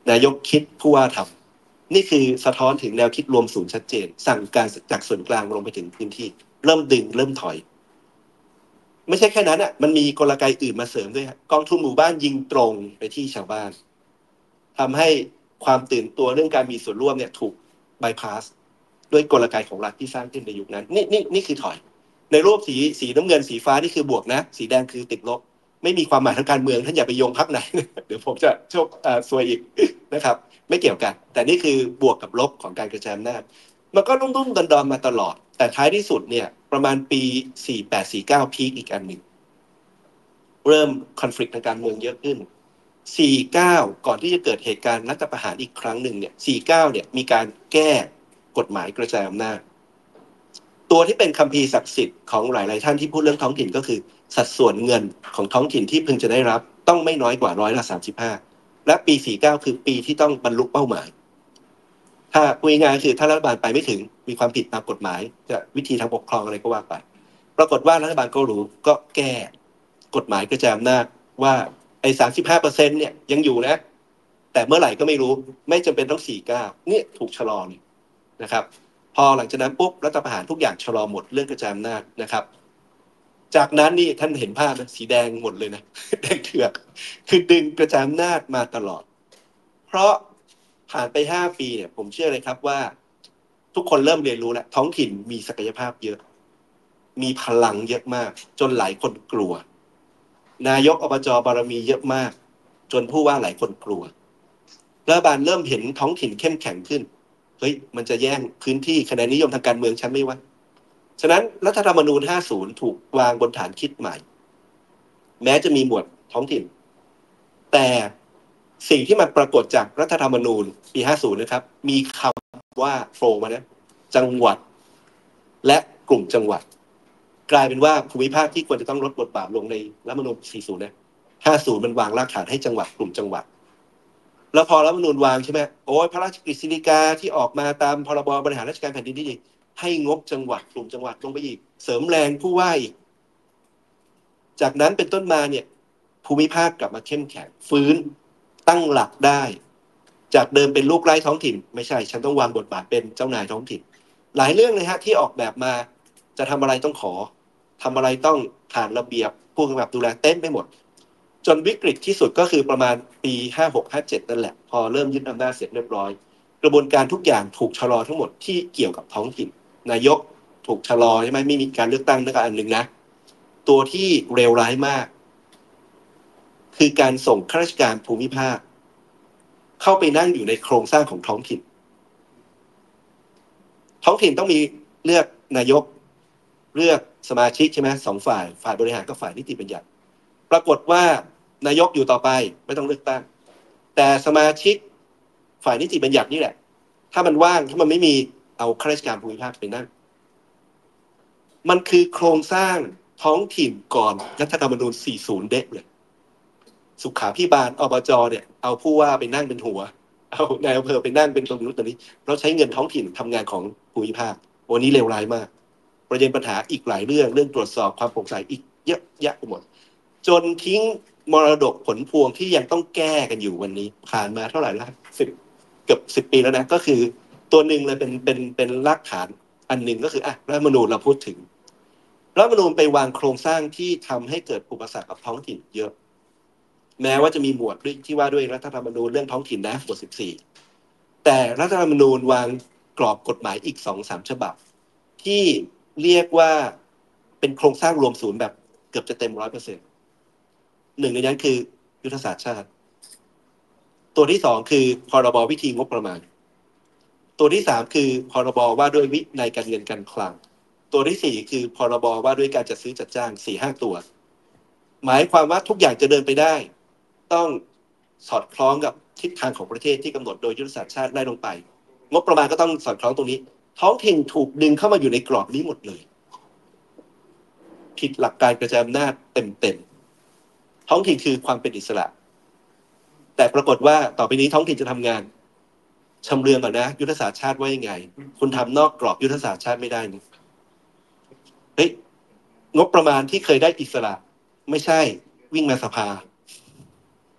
นายกคิดผู้ว่าทำนี่คือสะท้อนถึงแนวคิดรวมศูนย์ชัดเจนสั่งการจากส่วนกลางลงไปถึงพื้นที่เริ่มดึงเริ่มถอยไม่ใช่แค่นั้นอ่ะมันมีกลไกอื่นมาเสริมด้วยกองทุนหมู่บ้านยิงตรงไปที่ชาวบ้านทำให้ความตื่นตัวเรื่องการมีส่วนร่วมเนี่ยถูกบายพาสด้วยกลไกของรัฐที่สร้างขึ้นในยุคนั้นนี่นี่นี่คือถอยในรูปสีสีน้ำเงินสีฟ้านี่คือบวกนะสีแดงคือติดลบไม่มีความหมายทางการเมืองท่านอย่าไปโยงพรรคไหน เดี๋ยวผมจะโชคอ่าซวยอีก นะครับไม่เกี่ยวกันแต่นี่คือบวกกับลบของการกระจายอำนาจมันก็รุ่มๆดอนๆมาตลอดแต่ท้ายที่สุดเนี่ยประมาณปีสี่แปด สี่เก้าพีคอีกอันหนึ่งเริ่มคอนฟ lict ทางการเมืองเยอะขึ้นสี่เก้าก่อนที่จะเกิดเหตุการณ์รัฐประหารอีกครั้งหนึ่งเนี่ยสี่เก้าเนี่ยมีการแก้กฎหมายกระจายอำนาจตัวที่เป็นคัมภีร์ศักดิ์สิทธิ์ของหลายๆท่านที่พูดเรื่องท้องถิ่นก็คือสัดส่วนเงินของท้องถิ่นที่พึงจะได้รับต้องไม่น้อยกว่าร้อยละสามสิบห้าและปีสี่เก้าคือปีที่ต้องบรรลุเป้าหมายถ้าพูดง่ายๆคือถ้ารัฐบาลไปไม่ถึงมีความผิดตามกฎหมายจะวิธีทางปกครองอะไรก็ว่าไปปรากฏว่ารัฐบาลก็รู้ก็แก้กฎหมายกระจายอำนาจว่าไอ้สามสิบห้าเปอร์เซ็นต์เนี่ยยังอยู่นะแต่เมื่อไหร่ก็ไม่รู้ไม่จำเป็นต้องสี่เก้าเนี่ยถูกชะลอเลยนะครับพอหลังจากนั้นปุ๊บรัฐประหารทุกอย่างชะลอหมดเรื่องกระจายอำนาจนะครับจากนั้นนี่ท่านเห็นภาพนะสีแดงหมดเลยนะ แดงเถือกคือดึงกระจายอำนาจมาตลอดเพราะผ่านไปห้าปีเนี่ยผมเชื่อเลยครับว่าทุกคนเริ่มเรียนรู้แล้วท้องถิ่นมีศักยภาพเยอะมีพลังเยอะมากจนหลายคนกลัวนายกอบจบารมีเยอะมากจนผู้ว่าหลายคนกลัวรัฐบาลเริ่มเห็นท้องถิ่นเข้มแข็งขึ้นเฮ้ยมันจะแย่งพื้นที่คะแนนนิยมทางการเมืองฉันไม่วะฉะนั้นรัฐธรรมนูญห้าสิบถูกวางบนฐานคิดใหม่แม้จะมีหมวดท้องถิ่นแต่สิ่งที่มันปรากฏจากรัฐธรรมนูญปีห้าสิบนะครับมีคำว่าโฟลมานะจังหวัดและกลุ่มจังหวัดกลายเป็นว่าภูมิภาคที่ควรจะต้องลดบทบาทลงในรัฐธรรมนูญสี่สิบเนี่ยห้าสิบมันวางรากฐานให้จังหวัดกลุ่มจังหวัดแล้วพอรัฐธรรมนูญวางใช่ไหมโอ้ยพระราชกฤษฎีกาที่ออกมาตามพรบบริหารราชการแผ่นดินนี่ให้งบจังหวัดกลุ่มจังหวัดลงไปอีกเสริมแรงผู้ว่าอีกจากนั้นเป็นต้นมาเนี่ยภูมิภาคกลับมาเข้มแข็งฟื้นตั้งหลักได้จากเดิมเป็นลูกไร้ท้องถิ่นไม่ใช่ฉันต้องวางบทบาทเป็นเจ้านายท้องถิ่นหลายเรื่องเลยฮะที่ออกแบบมาจะทำอะไรต้องขอทำอะไรต้องผ่านระเบียบผู้กำกับดูแลเต็มไปหมดจนวิกฤตที่สุดก็คือประมาณปีห้าหก ห้าเจ็ดนั่นแหละพอเริ่มยึดอำนาจเสร็จเรียบร้อยกระบวนการทุกอย่างถูกชะลอทั้งหมดที่เกี่ยวกับท้องถิ่นนายกถูกชะลอใช่ไหมไม่มีการเลือกตั้งนั่นก็อันหนึ่งนะตัวที่เลวร้ายมากคือการส่งข้าราชการภูมิภาคเข้าไปนั่งอยู่ในโครงสร้างของท้องถิ่นท้องถิ่นต้องมีเลือกนายกเลือกสมาชิกใช่ไหมสองฝ่ายฝ่ายบริหารกับฝ่ายนิติบัญญัติปรากฏว่านายกอยู่ต่อไปไม่ต้องเลือกตั้งแต่สมาชิกฝ่ายนิติบัญญัตินี่แหละถ้ามันว่างถ้ามันไม่มีเอาข้าราชการภูมิภาคไปนั่งมันคือโครงสร้างท้องถิ่นก่อนรัฐธรรมนูญสี่สิบเด็กเลยสุขาภิบาลอบจเนี่ยเอาผู้ว่าไปนั่งเป็นหัวเอานายอำเภอไปนั่งเป็นตรงนู้นตรงนี้เราใช้เงินท้องถิ่นทำงานของภูมิภาควันนี้เลวร้ายมากประเด็นปัญหาอีกหลายเรื่องเรื่องตรวจสอบความโปร่งใสอีกเยอะแยะไปหมดจนทิ้งมรดกผลพวงที่ยังต้องแก้กันอยู่วันนี้ผ่านมาเท่าไหร่แล้วสิบเกือบสิบปีแล้วนะก็คือตัวหนึ่งเลยเป็นเป็นเป็นรากฐานอันหนึ่งก็คืออ่ะรัฐธรรมนูญเราพูดถึงรัฐธรรมนูญไปวางโครงสร้างที่ทำให้เกิดอุปสรรคกับท้องถิ่นเยอะแม้ว่าจะมีหมวดที่ว่าด้วยรัฐธรรมนูญเรื่องท้องถิ่นนะบทสิบสี่แต่รัฐธรรมนูญวางกรอบกฎหมายอีกสองสามฉบับที่เรียกว่าเป็นโครงสร้างรวมศูนย์แบบเกือบจะเต็มร้อยเปอร์เซ็นต์หนึ่งในนั้นคือยุทธศาสตร์ชาติตัวที่สองคือพรบวิธีงบประมาณตัวที่สามคือพรบว่าด้วยวินัยการเงินการคลังตัวที่สี่คือพรบว่าด้วยการจัดซื้อจัดจ้างสี่ห้าตัวหมายความว่าทุกอย่างจะเดินไปได้ต้องสอดคล้องกับทิศทางของประเทศที่กำหนดโดยยุทธศาสตร์ชาติได้ลงไปงบประมาณก็ต้องสอดคล้องตรงนี้ท้องถิ่นถูกดึงเข้ามาอยู่ในกรอบนี้หมดเลยผิดหลักการกระจายอำนาจเต็มๆท้องถิ่นคือความเป็นอิสระแต่ปรากฏว่าต่อไปนี้ท้องถิ่นจะทำงานชำเลืองก่อนนะยุทธศาสตร์ชาติว่ายังไงคุณทำนอกกรอบยุทธศาสตร์ชาติไม่ได้นะเฮ้ยงบประมาณที่เคยได้อิสระไม่ใช่วิ่งมาสภา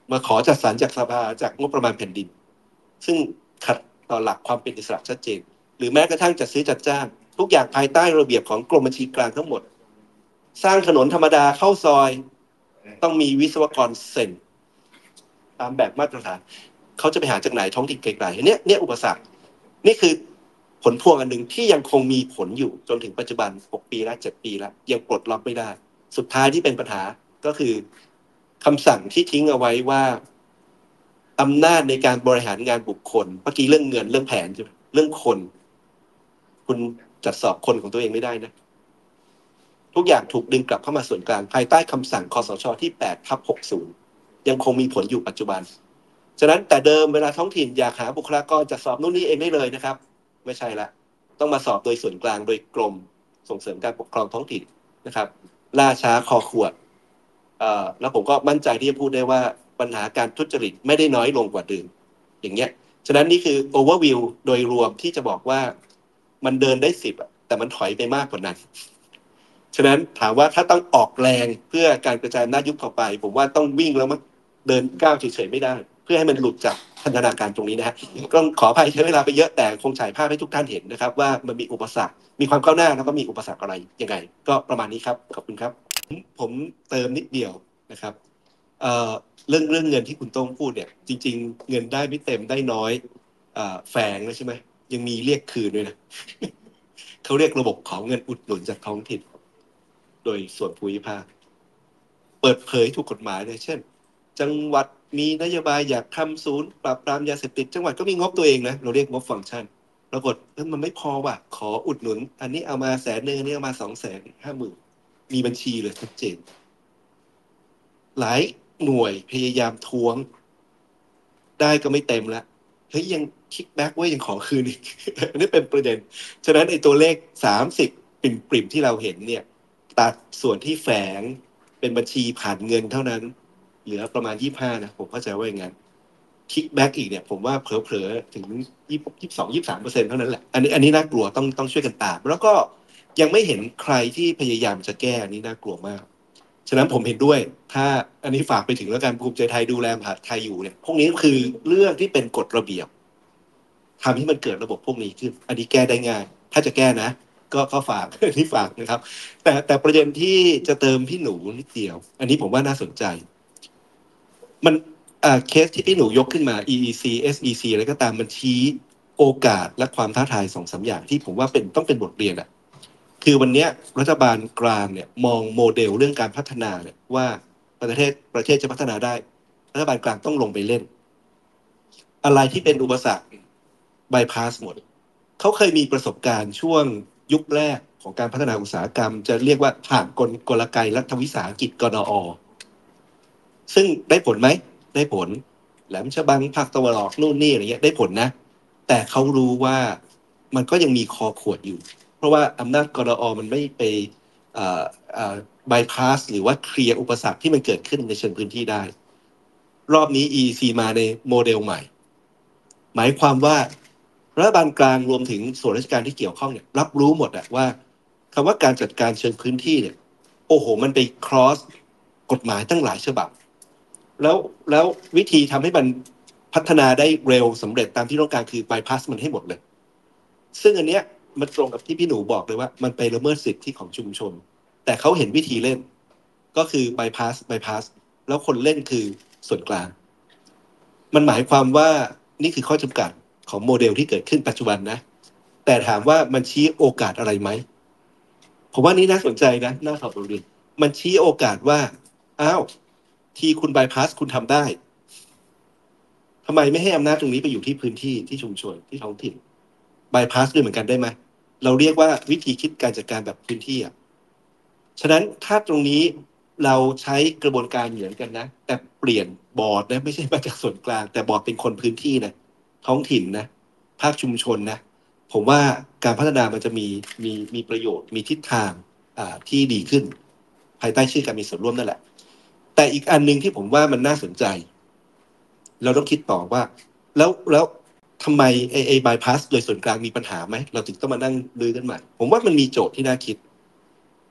มาขอจัดสรรจากสภาจากงบประมาณแผ่นดินซึ่งขัดต่อหลักความเป็นอิสระชัดเจนหรือแม้กระทั่งจัดซื้อจัดจ้างทุกอย่างภายใต้ระเบียบของกรมบัญชีกลางทั้งหมดสร้างถนนธรรมดาเข้าซอยต้องมีวิศวกรเซ็นตามแบบมาตรฐานเขาจะไปหาจากไหนท้องถิ่นไกลๆเนี่ยเนี่ยอุปสรรคนี่คือผลพวงอันหนึ่งที่ยังคงมีผลอยู่จนถึงปัจจุบันหกปีแล้วเจ็ดปีแล้วยังปลดล็อกไม่ได้สุดท้ายที่เป็นปัญหาก็คือคำสั่งที่ทิ้งเอาไว้ว่าอำนาจในการบริหารงานบุคคลเมื่อกี้เรื่องเงินเรื่องแผนใช่ไหมเรื่องคนคุณจัดสอบคนของตัวเองไม่ได้นะทุกอย่างถูกดึงกลับเข้ามาส่วนกลางภายใต้คำสั่งคสชที่แปดทับหกสิบยังคงมีผลอยู่ปัจจุบันฉะนั้นแต่เดิมเวลาท้องถิ่นอยากหาบุคลากรจัดสอบนู่นนี่เองได้เลยนะครับไม่ใช่ละต้องมาสอบโดยส่วนกลางโดยกรมส่งเสริมการปกครองท้องถิ่นนะครับล่าช้าคอขวดเอ่อแล้วผมก็มั่นใจที่จะพูดได้ว่าปัญหาการทุจริตไม่ได้น้อยลงกว่าเดิมอย่างเงี้ยฉะนั้นนี่คือโอเวอร์วิวโดยรวมที่จะบอกว่ามันเดินได้สิบแต่มันถอยไปมากกว่านั้นฉะนั้นถามว่าถ้าต้องออกแรงเพื่อการกระจายอำนาจยุบต่อไปผมว่าต้องวิ่งแล้วมันเดินก้าวเฉยๆไม่ได้เพื่อให้มันหลุดจากพันธนาการตรงนี้นะฮะต้องขออภัยใช้เวลาไปเยอะแต่คงฉายภาพให้ทุกท่านเห็นนะครับว่ามันมีอุปสรรคมีความก้าวหน้าแล้วก็มีอุปสรรคอะไรยังไงก็ประมาณนี้ครับขอบคุณครับผมเติมนิดเดียวนะครับเอ่อเรื่องเรื่องเงินที่คุณต้องพูดเนี่ยจริงๆเงินได้ไม่เต็มได้น้อยเอ่อแฝงเลยใช่ไหมยังมีเรียกคืนด้วยนะ เขาเรียกระบบของเงินอุดหนุนจากท้องถิ่นโดยส่วนภูมิภาคเปิดเผยถูกกฎหมายเลยเช่นจังหวัดมีนโยบายอยากทำศูนย์ปราบปรามยาเสพติดจังหวัดก็มีงบตัวเองนะเราเรียกงบฟังก์ชันปรากฏเออมันไม่พอว่ะขออุดหนุนอันนี้เอามาแสนหนึ่งอันนี้เอามาสองแสนห้าหมื่นมีบัญชีเลยชัดเจนหลายหน่วยพยายามทวงได้ก็ไม่เต็มแล้วเฮ้ยยังคิกแบ็กไว้ยังขอคืนอีก อันนี้เป็นประเด็นฉะนั้นไอ้ตัวเลขสามสิบปริ่มปริ่มที่เราเห็นเนี่ยตัดส่วนที่แฝงเป็นบัญชีผ่านเงินเท่านั้นเหลือประมาณยี่สิบห้านะผมเข้าใจว่าอย่างนั้นคิกแบ็กอีกเนี่ยผมว่าเผลอๆถึงยี่สิบยี่สิบสองยี่สิบสามเปอร์เซ็นต์เท่านั้นแหละอันนี้อันนี้น่ากลัวต้องต้องช่วยกันตามแล้วก็ยังไม่เห็นใครที่พยายามจะแก้อันนี้น่ากลัวมากฉะนั้นผมเห็นด้วยถ้าอันนี้ฝากไปถึงแล้วกันภูมิใจไทยดูแลมหาดไทยอยู่เนี่ยพวกนี้คือเรื่องที่เป็นกฎระเบียบทำให้มันเกิดระบบพวกนี้ขึ้นอันนี้แก้ได้ง่ายถ้าจะแก้นะก็ก็ฝาก ที่ฝากนะครับ แต่แต่ประเด็นที่จะเติมพี่หนูนิดเดียว อันนี้ผมว่าน่าสนใจ มันอ่าเคสที่พี่หนูยกขึ้นมา อี อี ซี เอส อี ซี อะไรก็ตามมันชี้โอกาสและความท้าทายสองสามอย่างที่ผมว่าเป็นต้องเป็นบทเรียนอ่ะคือวันเนี้ยรัฐบาลกลางเนี่ยมองโมเดลเรื่องการพัฒนาเนี่ยว่าประเทศประเทศจะพัฒนาได้รัฐบาลกลางต้องลงไปเล่น อะไรที่เป็นอุปสรรคบายพาสหมดเขาเคยมีประสบการณ์ช่วงยุคแรกของการพัฒนาอุตสาหกรรม จะเรียกว่าผ่านกลกลไกรัฐวิสาหกิจกนอซึ่งได้ผลไหมได้ผลแหลมฉบังภาคตะวันออกนู่นนี่อะไรเงี้ยได้ผลนะแต่เขารู้ว่ามันก็ยังมีคอขวดอยู่ เพราะว่าอำนาจกนอมันไม่ไปบายพาสหรือว่าเคลียร์อุปสรรคที่มันเกิดขึ้นในเชิงพื้นที่ได้รอบนี้ อี ซี มาในโมเดลใหม่หมายความว่ารัฐบาลกลางรวมถึงส่วนราชการที่เกี่ยวข้องเนี่ยรับรู้หมดอะว่าคำว่าการจัดการเชิงพื้นที่เนี่ยโอ้โหมันไป cross กฎหมายตั้งหลายฉบับแล้วแล้ววิธีทำให้มันพัฒนาได้เร็วสำเร็จตามที่ต้องการคือ bypass มันให้หมดเลยซึ่งอันเนี้ยมันตรงกับที่พี่หนูบอกเลยว่ามันไปละเมิดสิทธิของชุมชนแต่เขาเห็นวิธีเล่นก็คือ bypass bypass แล้วคนเล่นคือส่วนกลางมันหมายความว่านี่คือข้อจำกัดของโมเดลที่เกิดขึ้นปัจจุบันนะแต่ถามว่ามันชี้โอกาสอะไรไหมผมว่านี่น่าสนใจนะน่าสอบเรียนมันชี้โอกาสว่าอ้าวที่คุณบายพาสคุณทำได้ทำไมไม่ให้อำนาจตรงนี้ไปอยู่ที่พื้นที่ที่ชุมชนที่ท้องถิ่นบายพาสด้วยเหมือนกันได้ไหมเราเรียกว่าวิธีคิดการจัดการแบบพื้นที่อ่ะฉะนั้นถ้าตรงนี้เราใช้กระบวนการเหมือนกันนะแต่เปลี่ยนบอร์ดนะไม่ใช่มาจากส่วนกลางแต่บอร์ดเป็นคนพื้นที่นะท้องถิ่นนะภาคชุมชนนะผมว่าการพัฒนามันจะมีมีมีประโยชน์มีทิศทางอ่าที่ดีขึ้นภายใต้ชื่อการมีส่วนร่วมนั่นแหละแต่อีกอันหนึ่งที่ผมว่ามันน่าสนใจเราต้องคิดต่อว่าแล้วแล้วทำไมไอไอบายพาสโดยส่วนกลางมีปัญหาไหมเราถึงต้องมานั่งลือกันใหม่ผมว่ามันมีโจทย์ที่น่าคิด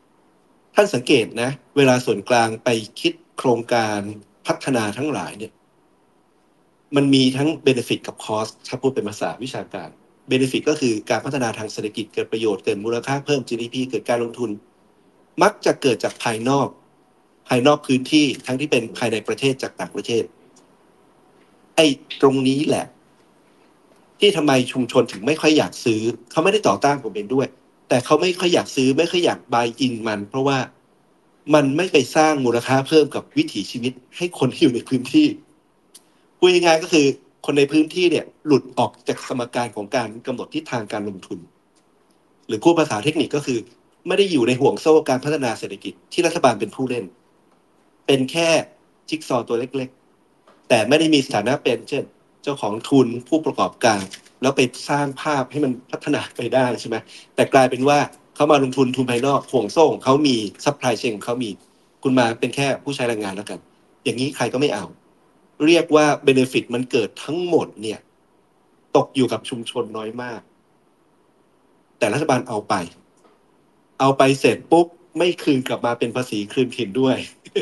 ท่านสังเกตนะเวลาส่วนกลางไปคิดโครงการพัฒนาทั้งหลายเนี่ยมันมีทั้ง benefit กับ cost ถ้าพูดเป็นภาษาวิชาการ benefit ก็คือการพัฒนาทางเศรษฐกิจเกิดประโยชน์เกิดมูลค่าเพิ่ม จี ดี พี เกิดการลงทุนมักจะเกิดจากภายนอกภายนอกพื้นที่ทั้งที่เป็นภายในประเทศจากต่างประเทศไอ้ตรงนี้แหละที่ทำไมชุมชนถึงไม่ค่อยอยากซื้อเขาไม่ได้ต่อต้านผมเองด้วยแต่เขาไม่ค่อยอยากซื้อไม่ค่อยอยากบายอินมันเพราะว่ามันไม่ไปสร้างมูลค่าเพิ่มกับวิถีชีวิตให้คนที่อยู่ในพื้นที่พูดง่ายๆก็คือคนในพื้นที่เนี่ยหลุดออกจากสมการของการกำหนดทิศทางการลงทุนหรือพูดภาษาเทคนิคก็คือไม่ได้อยู่ในห่วงโซ่การพัฒนาเศรษฐกิจที่รัฐบาลเป็นผู้เล่นเป็นแค่จิ๊กซอว์ตัวเล็กๆแต่ไม่ได้มีสถานะเป็นเช่นเจ้าของทุนผู้ประกอบการแล้วไปสร้างภาพให้มันพัฒนาไปได้ใช่ไหมแต่กลายเป็นว่าเขามาลงทุนทุนภายนอกห่วงโซ่ของเขามีซัพพลายเชนของเขามีคุณมาเป็นแค่ผู้ใช้แรงงานแล้วกันอย่างนี้ใครก็ไม่เอาเรียกว่าเบเนฟิตมันเกิดทั้งหมดเนี่ยตกอยู่กับชุมชนน้อยมากแต่รัฐบาลเอาไปเอาไปเสร็จปุ๊บไม่คืนกลับมาเป็นภาษีคืนถิ่นด้วย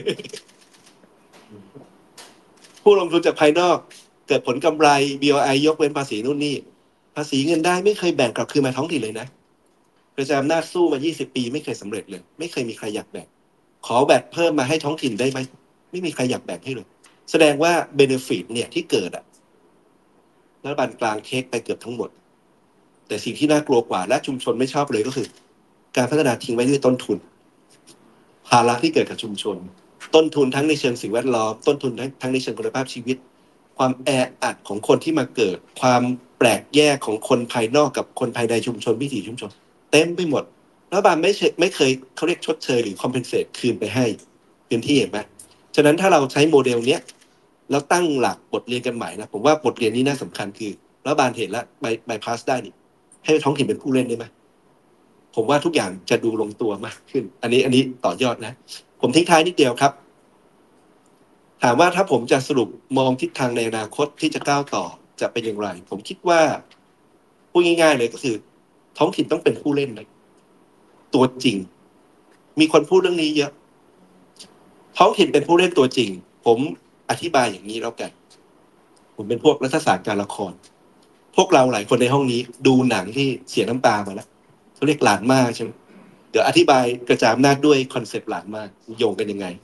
ผู้ลงทุนจากภายนอกเกิดผลกำไร บี โอ ไอ ยกเว้นภาษีนู่นนี่ภาษีเงินได้ไม่เคยแบ่งกลับคืนมาท้องถิ่นเลยนะกระจายอำนาจสู้มายี่สิบปีไม่เคยสำเร็จเลยไม่เคยมีใครอยากแบ่งขอแบ่งเพิ่มมาให้ท้องถิ่นได้ไหมไม่มีใครอยากแบ่งให้เลยแสดงว่าเบเนฟิตเนี่ยที่เกิดอะรัฐบาลกลางเทคไปเกือบทั้งหมดแต่สิ่งที่น่ากลัวกว่าและชุมชนไม่ชอบเลยก็คือการพัฒนาทิ้งไว้ด้วยต้นทุนภาระที่เกิดกับชุมชนต้นทุนทั้งในเชิงสิ่งแวดล้อมต้นทุนทั้งในเชิงคุณภาพชีวิตความแออัดของคนที่มาเกิดความแปลกแยกของคนภายนอกกับคนภายในชุมชนวิถีชุมชนเต็มไปหมดรัฐบาลไม่เคยไม่เคยเขาเรียกชดเชยหรือคอมเพนเซตคืนไปให้พื้นที่เห็นไหมฉะนั้นถ้าเราใช้โมเดลเนี้ยแล้วตั้งหลักบทเรียนกันใหม่นะผมว่าบทเรียนนี้น่าสำคัญคือรัฐบาลเห็นแล้วใบใบพาสได้นี่ให้ท้องถิ่นเป็นผู้เล่นได้ไหมผมว่าทุกอย่างจะดูลงตัวมากขึ้นอันนี้อันนี้ต่อยอดนะผมทิ้งท้ายนิดเดียวครับถามว่าถ้าผมจะสรุปมองทิศทางในอนาคตที่จะก้าวต่อจะเป็นอย่างไรผมคิดว่าพูดง่ายๆเลยก็คือท้องถิ่นต้องเป็นผู้เล่นเลยตัวจริงมีคนพูดเรื่องนี้เยอะท้องถิ่นเป็นผู้เล่นตัวจริงผมอธิบายอย่างนี้แล้วกันผมเป็นพวกรัฐศาสตร์การละครพวกเราหลายคนในห้องนี้ดูหนังที่เสียน้ำตามาแล้วเขาเรียกหลานมากใช่ไหมเดี๋ยวอธิบายกระจายอำนาจด้วยคอนเซปต์หลานมากโยงกันยังไง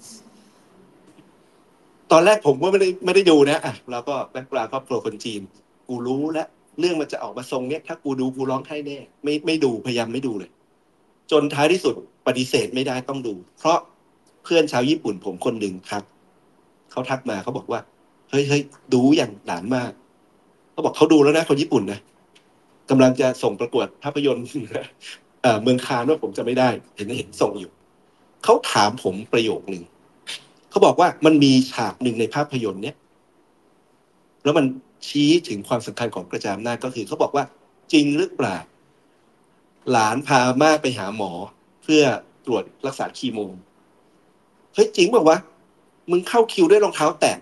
ตอนแรกผมก็ไม่ได้ไม่ได้ดูนะอ่ะเราก็แบ็คกราวด์ครอบครัวคนจีนกูรู้แล้วเรื่องมันจะออกมาทรงเนี้ยถ้ากูดูกูร้องไห้แน่ไม่ไม่ดูพยายามไม่ดูเลยจนท้ายที่สุดปฏิเสธไม่ได้ต้องดู เพราะเพื่อนชาวญี่ปุ่นผมคนหนึ่งทักเขาทักมาเขาบอกว่าเฮ้ยเฮ้ยดูอย่างหลานมากเขาบอกเขาดูแล้วนะคนญี่ปุ่นนะกำลังจะส่งประกวดภาพยนตร์ เอ่อเมืองคานว่าผมจะไม่ได้เห็นเห็นส่งอยู่เขาถามผมประโยคหนึ่งเขาบอกว่ามันมีฉากหนึ่งในภาพยนตร์เนี้ยแล้วมันชี้ถึงความสำคัญของกระจายอำนาจก็คือเขาบอกว่าจริงหรือเปล่าหลานพาม่าไปหาหมอเพื่อตรวจรักษาคีโมเฮ้ยจริงบอกว่ามึงเข้าคิวด้วยรองเท้าแตะ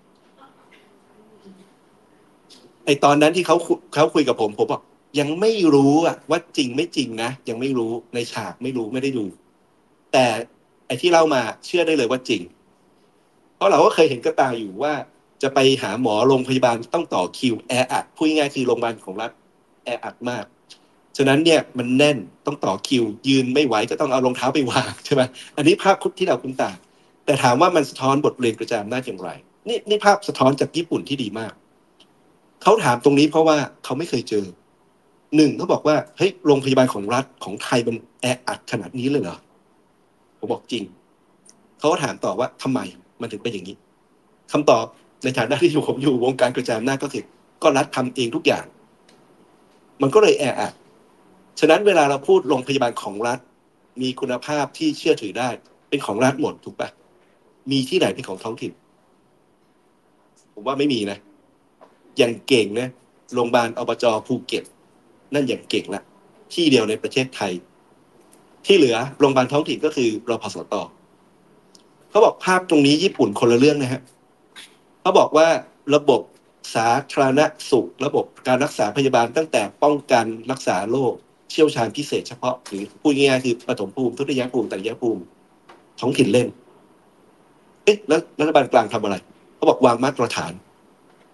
ไอตอนนั้นที่เขาเขาคุยกับผมผมบอกยังไม่รู้อะว่าจริงไม่จริงนะยังไม่รู้ในฉากไม่รู้ไม่ได้ดูแต่ไอที่เล่ามาเชื่อได้เลยว่าจริงเพราะเราก็เคยเห็นกระตาอยู่ว่าจะไปหาหมอโรงพยาบาลต้องต่อคิวแออัดพูดง่ายๆคือโรงพยาบาลของรัฐแออัดมากฉะนั้นเนี่ยมันแน่นต้องต่อคิวยืนไม่ไหวก็ต้องเอารองเท้าไปวางใช่ไหมอันนี้ภาพที่เราคุ้นตาแต่ถามว่ามันสะท้อนบทเรียนกระจายอำนาจอย่างไรนี่นี่ภาพสะท้อนจากญี่ปุ่นที่ดีมากเขาถามตรงนี้เพราะว่าเขาไม่เคยเจอหนึ่งเขาบอกว่าเฮ้ยโรงพยาบาลของรัฐของไทยมันแออัดขนาดนี้เลยเหรอผมบอกจริงเขาก็ถามต่อว่าทำไมมันถึงเป็นอย่างนี้คำตอบในฐานะที่อยู่ผมอยู่วงการกระจายอำนาจก็คือก็รัฐทำเองทุกอย่างมันก็เลยแออัดฉะนั้นเวลาเราพูดโรงพยาบาลของรัฐมีคุณภาพที่เชื่อถือได้เป็นของรัฐหมดถูกปะมีที่ไหนเป็นของท้องถิ่นผมว่าไม่มีนะอย่างเก่งนะโรงพยาบาลอบจภูเก็ตนั่นอย่างเก่งละที่เดียวในประเทศไทยที่เหลือโรงพยาบาลท้องถิ่นก็คือรพสตเขาบอกภาพตรงนี้ญี่ปุ่นคนละเรื่องนะฮะเขาบอกว่าระบบสาธารณสุขระบบการรักษาพยาบาลตั้งแต่ป้องกันรักษาโรคเชี่ยวชาญพิเศษเฉพาะหรือพูดง่ายๆคือปฐมภูมิทุติยภูมิตติยภูมิท้องถิ่นเล่นเอ๊ะแล้วรัฐบาลกลางทำอะไรเขาบอกวางมาตรฐาน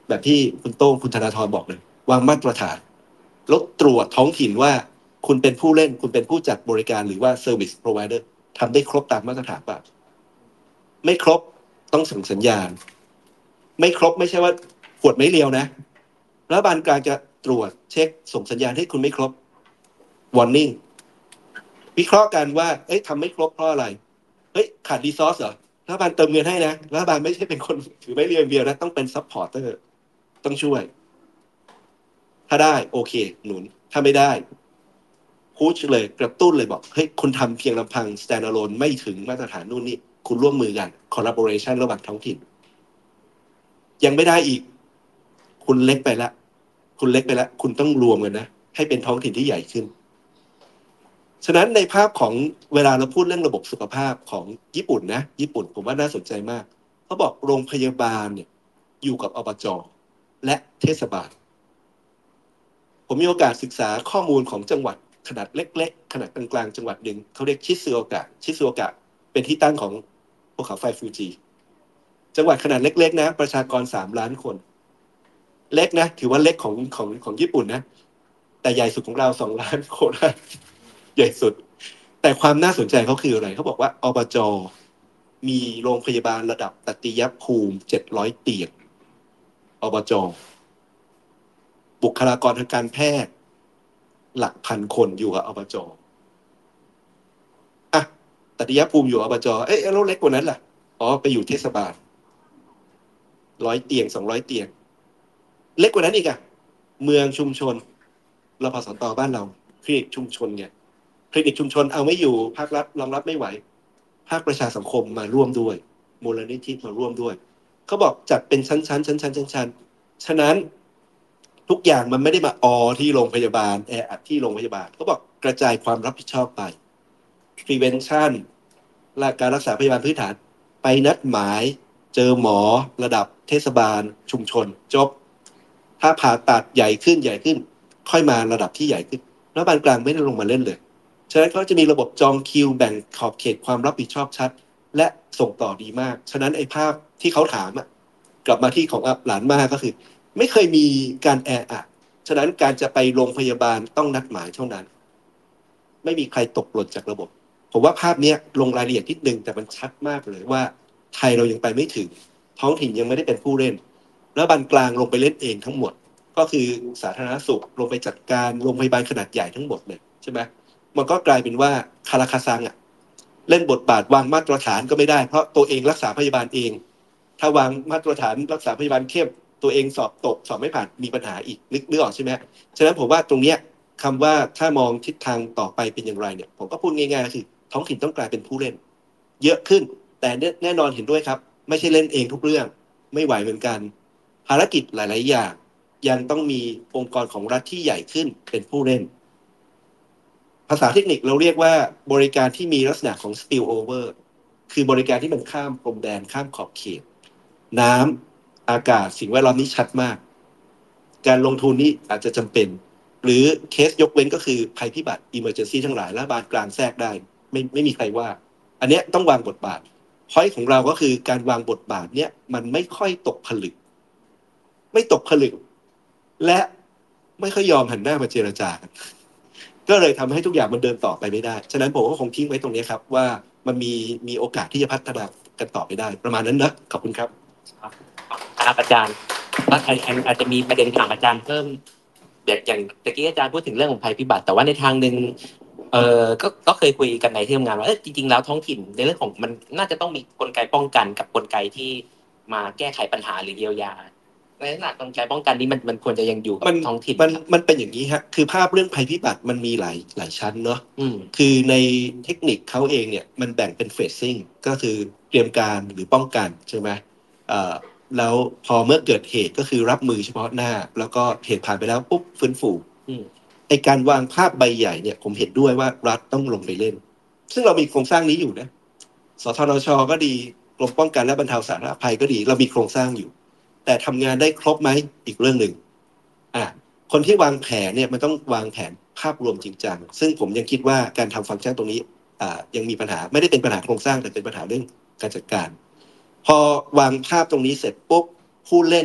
แบบที่คุณโต้งคุณธนาธรบอกเลยวางมาตรฐานแล้วตรวจท้องถิ่นว่าคุณเป็นผู้เล่นคุณเป็นผู้จัดบริการหรือว่า service provider ทำได้ครบตามมาตรฐานป่ะไม่ครบต้องส่งสัญญาณไม่ครบไม่ใช่ว่าขวดไม่เลียวนะรัฐบาลกลางจะตรวจเช็คส่งสัญญาณให้คุณไม่ครบ warning วิเคราะห์กันว่าเอ้ยทำไม่ครบเพราะอะไรเฮ้ยขาดรีซอสเหรอรัฐบาลเติมเงินให้นะรัฐบาลไม่ใช่เป็นคนถือไม่เรียงเดียวนะต้องเป็นซัพพอร์เตอร์ต้องช่วยถ้าได้โอเคหนุนถ้าไม่ได้พุชเลยกระตุ้นเลยบอกเฮ้ยคุณทำเพียงลำพัง standalone ไม่ถึงมาตรฐานนู่นนี่คุณร่วมมือกัน collaboration ระหว่างท้องถิ่นยังไม่ได้อีกคุณเล็กไปแล้วคุณเล็กไปแล้วคุณต้องรวมกันนะให้เป็นท้องถิ่นที่ใหญ่ขึ้นฉะนั้นในภาพของเวลาเราพูดเรื่องระบบสุขภาพของญี่ปุ่นนะญี่ปุ่นผมว่าน่าสนใจมากเขาบอกโรงพยาบาลเนี่ยอยู่กับอบจ.และเทศบาลผมมีโอกาสศึกษาข้อมูลของจังหวัดขนาดเล็กๆขนาดกลางๆจังหวัดหนึ่งเขาเรียกชิซูโอกะชิซูโอกะเป็นที่ตั้งของภูเขาไฟฟูจิจังหวัดขนาดเล็กๆนะประชากรสามล้านคนเล็กนะถือว่าเล็กของของของญี่ปุ่นนะแต่ใหญ่สุดของเราสองล้านคนใหญ่สุดแต่ความน่าสนใจเขาคืออะไรเขาบอกว่าอบจ.มีโรงพยาบาลระดับตติยภูมิเจ็ดร้อยเตียงอบจ.บุคลากรทางการแพทย์หลักพันคนอยู่กับอบจ.อ่ะตติยภูมิอยู่อบจ.เอ๊ะแล้วเล็กกว่านั้นล่ะอ๋อไปอยู่เทศบาลร้อยเตียงสองร้อยเตียงเล็กกว่านั้นอีกอ่ะเมืองชุมชนรพสตบ้านเราคลินิกชุมชนเนี่ยคลินิกชุมชนเอาไม่อยู่ภาครัฐรองรับไม่ไหวภาคประชาสังคมมาร่วมด้วยมูลนิธิมาร่วมด้วยเขาบอกจัดเป็นชั้นๆชั้นๆชั้นๆฉะนั้นทุกอย่างมันไม่ได้มาออที่โรงพยาบาลแออัดที่โรงพยาบาลเขาบอกกระจายความรับผิดชอบไป prevention และการรักษาพยาบาลพื้นฐานไปนัดหมายเจอหมอระดับเทศบาลชุมชนจบถ้าผ่าตัดใหญ่ขึ้นใหญ่ขึ้นค่อยมาระดับที่ใหญ่ขึ้นรัฐบาลกลางไม่ได้ลงมาเล่นเลยฉะนั้นเขาจะมีระบบจองคิวแบ่งขอบเขตความรับผิดชอบชัดและส่งต่อดีมากฉะนั้นไอ้ภาพที่เขาถามอะกลับมาที่ของหลานมากก็คือไม่เคยมีการแออัดฉะนั้นการจะไปโรงพยาบาลต้องนัดหมายเท่านั้นไม่มีใครตกหล่นจากระบบผมว่าภาพนี้ลงรายละเอียดนิดนึงแต่มันชัดมากเลยว่าไทยเรายังไปไม่ถึงท้องถิ่นยังไม่ได้เป็นผู้เล่นแล้วบันกลางลงไปเล่นเองทั้งหมดก็คือสาธารณสุขลงไปจัดการโรงพยาบาลขนาดใหญ่ทั้งหมดเลยใช่ไหมมันก็กลายเป็นว่าคาราคาซังอ่ะเล่นบทบาทวางมาตรฐานก็ไม่ได้เพราะตัวเองรักษาพยาบาลเองถ้าวางมาตรฐานรักษาพยาบาลเข้มตัวเองสอบตกสอบไม่ผ่านมีปัญหาอีกนึกนึกออกใช่ไหมฉะนั้นผมว่าตรงเนี้ยคำว่าถ้ามองทิศทางต่อไปเป็นอย่างไรเนี่ยผมก็พูดง่ายๆคือท้องถิ่นต้องกลายเป็นผู้เล่นเยอะขึ้นแต่แน่นอนเห็นด้วยครับไม่ใช่เล่นเองทุกเรื่องไม่ไหวเหมือนกันภารกิจหลายๆอย่างยังต้องมีองค์กรของรัฐที่ใหญ่ขึ้นเป็นผู้เล่นภาษาเทคนิคเราเรียกว่าบริการที่มีลักษณะของ spill over คือบริการที่มันข้ามพรมแดนข้ามขอบเขตน้ำอากาศสิ่งแวดล้อมนี้ชัดมากการลงทุนนี้อาจจะจำเป็นหรือเคสยกเว้นก็คือภัยพิบัติ emergency ทั้งหลายรัฐบาลกลางแทรกได้ไม่ไม่มีใครว่าอันเนี้ยต้องวางบทบาทพอยต์ของเราก็คือการวางบทบาทเนี้ยมันไม่ค่อยตกผลึกไม่ตกผลึกและไม่ค่อยยอมหันหน้ามาเจรจากันก็เลยทำให้ทุกอย่างมันเดินต่อไปไม่ได้ฉะนั้นผมก็คงทิ้งไว้ตรงนี้ครับว่ามันมีมีโอกาสที่จะพัฒนากันต่อไปได้ประมาณนั้นนะขอบคุณครับครับอาจารย์ก็อาจจะมีประเด็นถามอาจารย์เพิ่มอย่างอย่างตะกี้อาจารย์พูดถึงเรื่องของภัยพิบัติแต่ว่าในทางหนึ่งเออก็ก็เคยคุยกันในที่ทำงานว่าเออจริงๆแล้วท้องถิ่นในเรื่องของมันน่าจะต้องมีกลไกป้องกันกับกลไกที่มาแก้ไขปัญหาหรือเยียวยาในลักษณะกลไกป้องกันนี้มันมันควรจะยังอยู่กับท้องถิ่นมันมันเป็นอย่างนี้ฮะคือภาพเรื่องภัยพิบัติมันมีหลายหลายชั้นเนาะคือในเทคนิคเขาเองเนี่ยมันแบ่งเป็นเฟสซิ่งก็คือเตรียมการหรือป้องกันใช่ไหมเอ่อแล้วพอเมื่อเกิดเหตุก็คือรับมือเฉพาะหน้าแล้วก็เหตุผ่านไปแล้วปุ๊บฟื้นฟูไอการวางภาพใบใหญ่เนี่ยผมเห็นด้วยว่ารัฐต้องลงไปเล่นซึ่งเรามีโครงสร้างนี้อยู่นะสทนชก็ดีกรมป้องกันและบรรเทาสาธารณภัยก็ดีเรามีโครงสร้างอยู่แต่ทำงานได้ครบไหมอีกเรื่องหนึ่งอ่ะคนที่วางแผนเนี่ยมันต้องวางแผนภาพรวมจริงจังซึ่งผมยังคิดว่าการทำฟังก์ชันตรงนี้อ่ายังมีปัญหาไม่ได้เป็นปัญหาโครงสร้างแต่เป็นปัญหาเรื่องการจัดการพอวางภาพตรงนี้เสร็จปุ๊บผู้เล่นเนี่ย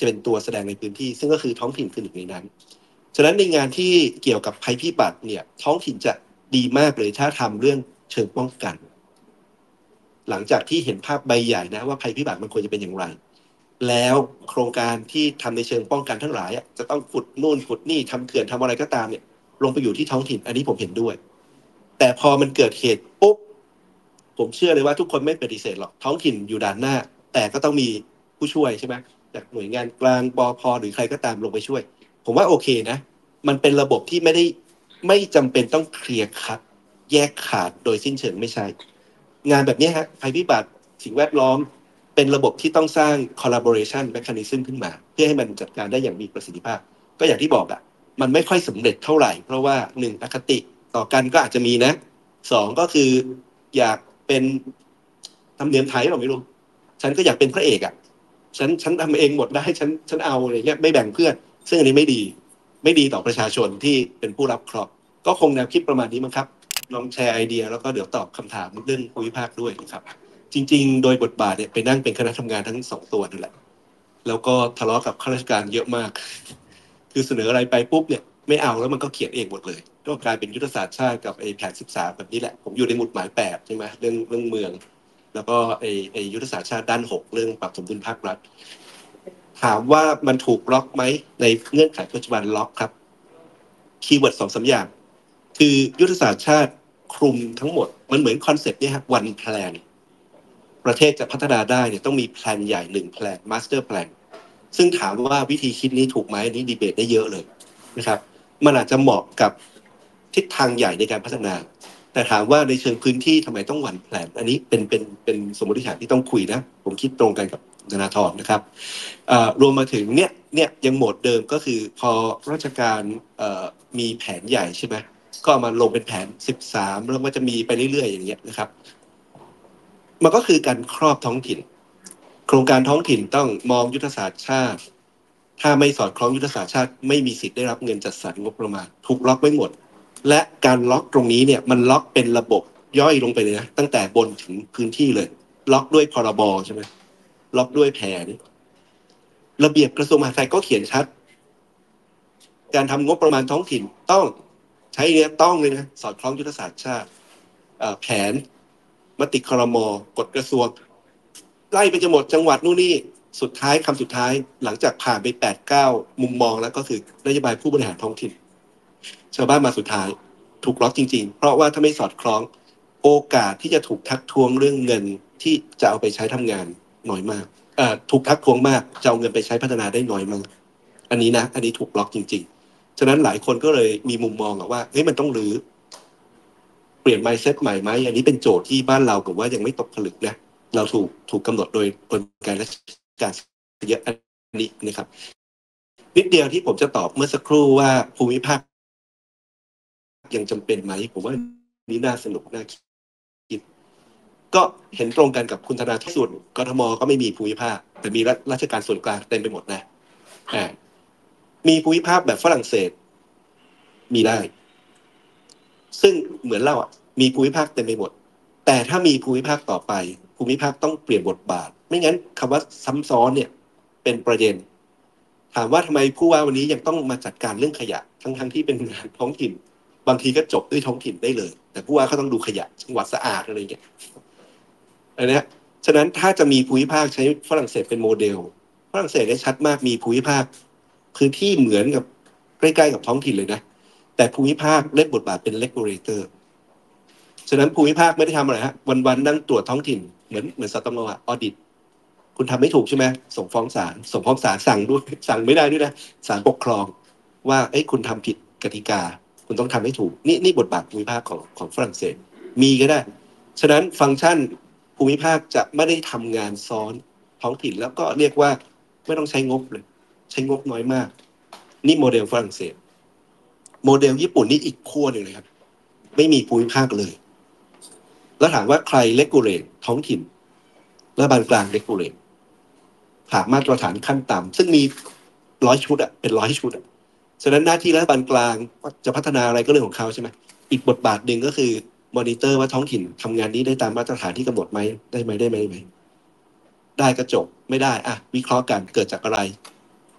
จะเป็นตัวแสดงในพื้นที่ซึ่งก็คือท้องถิ่นคือหนึ่งในนั้นฉะนั้นในงานที่เกี่ยวกับภัยพิบัติเนี่ยท้องถิ่นจะดีมากเลยถ้าทำเรื่องเชิงป้องกันหลังจากที่เห็นภาพใบใหญ่นะว่าภัยพิบัติมันควรจะเป็นอย่างไรแล้วโครงการที่ทำในเชิงป้องกันทั้งหลายจะต้องขุดนู่นขุดนี่ทำเขื่อนทำอะไรก็ตามเนี่ยลงไปอยู่ที่ท้องถิ่นอันนี้ผมเห็นด้วยแต่พอมันเกิดเหตุปุ๊บผมเชื่อเลยว่าทุกคนไม่ปฏิเสธหรอกท้องถิ่นอยู่ด่านหน้าแต่ก็ต้องมีผู้ช่วยใช่ไหมจากหน่วยงานกลางปพหรือใครก็ตามลงไปช่วยผมว่าโอเคนะมันเป็นระบบที่ไม่ได้ไม่จำเป็นต้องเคลียร์คัดแยกขาดโดยสิ้นเชิงไม่ใช่งานแบบนี้ฮะภัยพิบัติสิ่งแวดล้อมเป็นระบบที่ต้องสร้าง collaboration mechanism ขึ้นมาเพื่อให้มันจัดการได้อย่างมีประสิทธิภาพก็อย่างที่บอกอะมันไม่ค่อยสำเร็จเท่าไหร่เพราะว่าหนึ่งอคติต่อกันก็อาจจะมีนะสองก็คืออยากเป็นธรรมเนียมไทยหรอไม่รู้ฉันก็อยากเป็นพระเอกอะฉันฉันทำเองหมดได้ฉันฉันเอาอะไรเงี้ยไม่แบ่งเพื่อนซึ่งอันนี้ไม่ดีไม่ดีต่อประชาชนที่เป็นผู้รับเคราะห์ก็คงแนวคิดประมาณนี้มั้งครับลองแชร์ไอเดียแล้วก็เดี๋ยวตอบคำถามเรื่องภูมิภาคด้วยนะครับจริงๆโดยบทบาทเนี่ยไปนั่งเป็นคณะทำงานทั้งสองตัวนั่นแหละแล้วก็ทะเลาะกับข้าราชการเยอะมากคือเสนออะไรไปปุ๊บเนี่ยไม่เอาแล้วมันก็เขียนเองหมดเลยก็กลายเป็นยุทธศาสตร์ชาติกับไอ้แผนศึกษาแบบนี้แหละผมอยู่ในหมุดหมายแปดใช่ไหมเรื่องเรื่องเมืองแล้วก็ไอ้ไอ้ยุทธศาสตร์ชาติด้านหกเรื่องปรับสมดุลภาครัฐถามว่ามันถูกล็อกไหมในเงื่อนไขปัจจุบันล็อกครับคีย์เวิร์ดสองสามอย่างคือยุทธศาสตร์ชาติคลุมทั้งหมดมันเหมือนคอนเซ็ปต์เนี่ยฮะวันแพลนประเทศจะพัฒนาได้เนี่ยต้องมีแพลนใหญ่หนึ่งแพลนมาสเตอร์แพลนซึ่งถามว่าวิธีคิดนี้ถูกไหมนี่ดีเบตได้เยอะเลยนะครับมันอาจจะเหมาะกับทิศทางใหญ่ในการพัฒนาแต่ถามว่าในเชิงพื้นที่ทำไมต้องวันแพลนอันนี้เป็นเป็นเป็นสมมติฐานที่ต้องคุยนะผมคิดตรงกันกับธนาธรนะครับรวมมาถึงเนี่ยเนี่ยยังโหมดเดิมก็คือพอราชการมีแผนใหญ่ใช่ไหมก็มาลงเป็นแผนสิบสามแล้วมันจะมีไปเรื่อยๆอย่างเงี้ยนะครับมันก็คือการครอบท้องถิ่นโครงการท้องถิ่นต้องมองยุทธศาสตร์ชาติถ้าไม่สอดคล้องยุทธศาสตร์ชาติไม่มีสิทธิ์ได้รับเงินจัดสรรงบประมาณถูกล็อกไว้หมดและการล็อกตรงนี้เนี่ยมันล็อกเป็นระบบย่อยลงไปเลยนะตั้งแต่บนถึงพื้นที่เลยล็อกด้วยพรบใช่ไหมล็อกด้วยแผนระเบียบกระทรวงมหาดไทยก็เขียนชัดการทำงบประมาณท้องถิ่นต้องใช้เนี่ยต้องเลยนะสอดคล้องยุทธศาสตร์ชาติแผนมติครม.กฎกระทรวงไล่ไปจะหมดจังหวัดนู่นนี่สุดท้ายคำสุดท้ายหลังจากผ่านไปแปดเก้ามุมมองแล้วก็คือนโยบายผู้บริหารท้องถิ่นชาวบ้านมาสุดท้ายถูกล็อกจริงๆเพราะว่าถ้าไม่สอดคล้องโอกาสที่จะถูกทักท้วงเรื่องเงินที่จะเอาไปใช้ทำงานน้อยมากถูกทักท้วงมากจะเอาเงินไปใช้พัฒนาได้น้อยมากอันนี้นะอันนี้ถูกล็อกจริงๆฉะนั้นหลายคนก็เลยมีมุมมองว่าเฮ้ยมันต้องรื้อเปลี่ยน mindset ใหม่ไหมอันนี้เป็นโจทย์ที่บ้านเราผมว่ายังไม่ตกผลึกนะเราถูกถูกกำหนดโดยกลไกราชการเยอะอันนี้นะครับนิดเดียวที่ผมจะตอบเมื่อสักครู่ว่าภูมิภาคยังจำเป็นไหมผมว่านี้น่าสนุกน่าคิดก็เห็นตรงกันกับคุณธนาที่ส่วนกทมก็ไม่มีภูมิภาคแต่มีราชการส่วนกลางเต็มไปหมดนะอ่ามีภูมิภาคแบบฝรั่งเศสมีได้ซึ่งเหมือนเราอ่ะมีภูมิภาคเต็มไปหมดแต่ถ้ามีภูมิภาคต่อไปภูมิภาคต้องเปลี่ยนบทบาทไม่งั้นคำว่าซ้ำซ้อนเนี่ยเป็นประเด็นถามว่าทำไมผู้ว่าวันนี้ยังต้องมาจัดการเรื่องขยะทั้งทั้งที่เป็นงานท้องถิ่นบางทีก็จบด้วยท้องถิ่นได้เลยแต่ผู้ว่าเขาต้องดูขยะจังหวัดสะอาดอะไรเงี้ยอันนี้ฉะนั้นถ้าจะมีภูมิภาคใช้ฝรั่งเศสเป็นโมเดลฝรั่งเศสได้ชัดมากมีภูมิภาคพื้นที่เหมือนกับใกล้ๆกับท้องถิ่นเลยนะแต่ภูมิภาคเล่นบทบาทเป็นเลกูเลเตอร์ฉะนั้นภูมิภาคไม่ได้ทำอะไรฮะวันๆนั่งตรวจท้องถิ่นเหมือนเหมือนสตงออดิตคุณทำไม่ถูกใช่ไหมส่งฟ้องศาลส่งฟ้องศาลสั่งด้วยสั่งไม่ได้ด้วยนะศาลปกครองว่าเอ้ยคุณทำผิดกติกาคุณต้องทำให้ถูกนี่นี่บทบาทภูมิภาคของของฝรั่งเศสมีก็ได้ฉะนั้นฟังก์ชันภูมิภาคจะไม่ได้ทำงานซ้อนท้องถิ่นแล้วก็เรียกว่าไม่ต้องใช้งบเลยใช้งบน้อยมากนี่โมเดลฝรั่งเศสโมเดลญี่ปุ่นนี่อีกขั้วหนึ่งเลยครับไม่มีภูมิภาคเลยแล้วถามว่าใครเลกูเลตท้องถิ่นรัฐบาลกลางเลกูเลตหามาตรฐานขั้นต่ำซึ่งมีร้อยชุดอะเป็นร้อยชุดอะฉะนั้นหน้าที่รัฐบาลกลางจะพัฒนาอะไรก็เรื่องของเขาใช่ไหมอีกบทบาทหนึ่งก็คือมอนิเตอร์ว่าท้องถิ่นทำงานนี้ได้ตามมาตรฐานที่กำหนดไหมได้ไหมได้ไหมไหมได้ก็จบไม่ได้อ่ะวิเคราะห์กันเกิดจากอะไร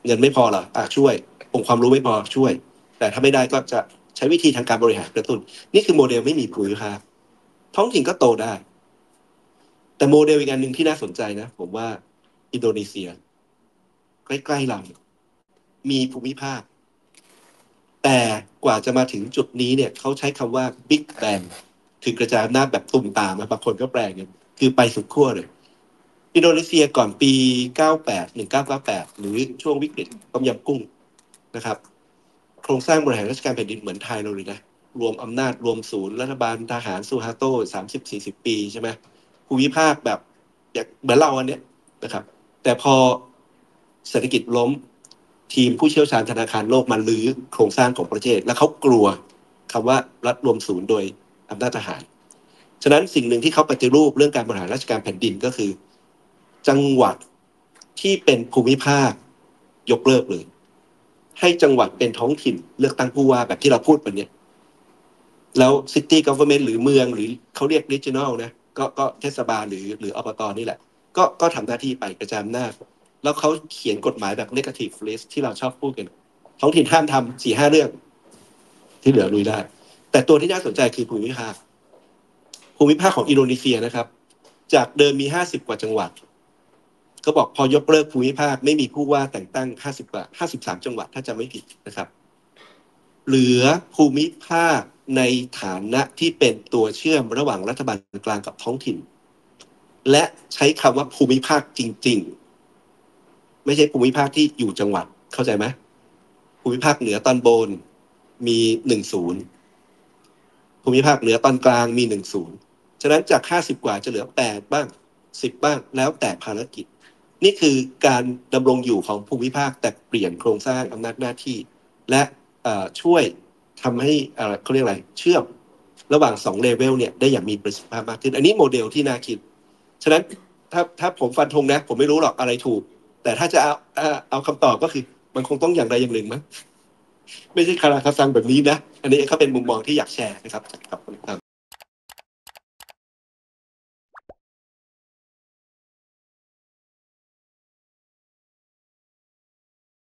เงินไม่พอเหรออ่ะช่วยองค์ความรู้ไม่พอช่วยแต่ถ้าไม่ได้ก็จะใช้วิธีทางการบริหารกระตุ้นนี่คือโมเดลไม่มีภูมิภาคท้องถิ่นก็โตได้แต่โมเดลอีกอันหนึ่งที่น่าสนใจนะผมว่าอินโดนีเซียใกล้ๆเรามีภูมิภาคแต่กว่าจะมาถึงจุดนี้เนี่ยเขาใช้คำว่า Big Bang คือกระจายอำนาจแบบตุ่มตามบางคนก็แปลกันคือไปสุดขั้วเลยอินโดนีเซียก่อนปีเก้าแปด หนึ่งเก้าเก้าแปดหรือช่วงวิกฤตต้มยำกุ้งนะครับโครงสร้างบริหารราชการแผ่นดินเหมือนไทยเราเลยนะรวมอำนาจรวมศูนย์รัฐบาลทหารซูฮาโตสามสิบสี่สิบปีใช่ไหมภูมิภาคแบบเหมือนเราอันเนี้ยนะครับแต่พอเศรษฐกิจล้มทีมผู้เชี่ยวชาญธนาคารโลกมาลื้อโครงสร้างของประเทศแล้วเขากลัวคำว่ารัฐรวมศูนย์โดยอำนาจทหารฉะนั้นสิ่งหนึ่งที่เขาปฏิรูปเรื่องการบริหารราชการแผ่นดินก็คือจังหวัดที่เป็นภูมิภาคยกเลิกเลยให้จังหวัดเป็นท้องถิ่นเลือกตั้งผู้ว่าแบบที่เราพูดวันนี้แล้ว city government หรือเมืองหรือเขาเรียก regional นะก็ก็เทศบาลหรือหรืออบตนี่แหละก็ก็ทำหน้าที่ไปกระจายอำนาจแล้วเขาเขียนกฎหมายแบบ negative list ที่เราชอบพูดกันท้องถิ่นห้ามทำสี่ห้าเรื่องที่เหลือลุยได้แต่ตัวที่น่าสนใจคือภูมิภาคภูมิภาคของอินโดนีเซียนะครับจากเดิมมีห้าสิบกว่าจังหวัดก็บอกพอยกเลิกภูมิภาคไม่มีผู้ว่าแต่งตั้งห้าสิบกว่าห้าสิบสามจังหวัดถ้าจำไม่ผิดนะครับเหลือภูมิภาคในฐานะที่เป็นตัวเชื่อมระหว่างรัฐบาลกลางกับท้องถิ่นและใช้คำว่าภูมิภาคจริงๆไม่ใช่ภูมิภาคที่อยู่จังหวัดเข้าใจไหมภูมิภาคเหนือตอนบนมีหนึ่งศูนย์ภูมิภาคเหนือตอนกลางมีหนึ่งศูนย์ฉะนั้นจากห้าสิบกว่าจะเหลือแปดบ้างสิบบ้างแล้วแต่ภารกิจนี่คือการดำรงอยู่ของภูมิภาคแต่เปลี่ยนโครงสร้างอำนาจหน้าที่และช่วยทำให้เขาเรียกอะไรเชื่อมระหว่างสองเลเวลเนี่ยได้อย่างมีประสิทธิภาพมากขึ้นอันนี้โมเดลที่น่าคิดฉะนั้นถ้าถ้าผมฟันธงนะผมไม่รู้หรอกอะไรถูกแต่ถ้าจะเอาเอาคำตอบก็คือมันคงต้องอย่างใดอย่างหนึ่งมั้งไม่ใช่คาราคาซังแบบนี้นะอันนี้เขาเป็นมุมมองที่อยากแชร์นะครับขอบคุณครับ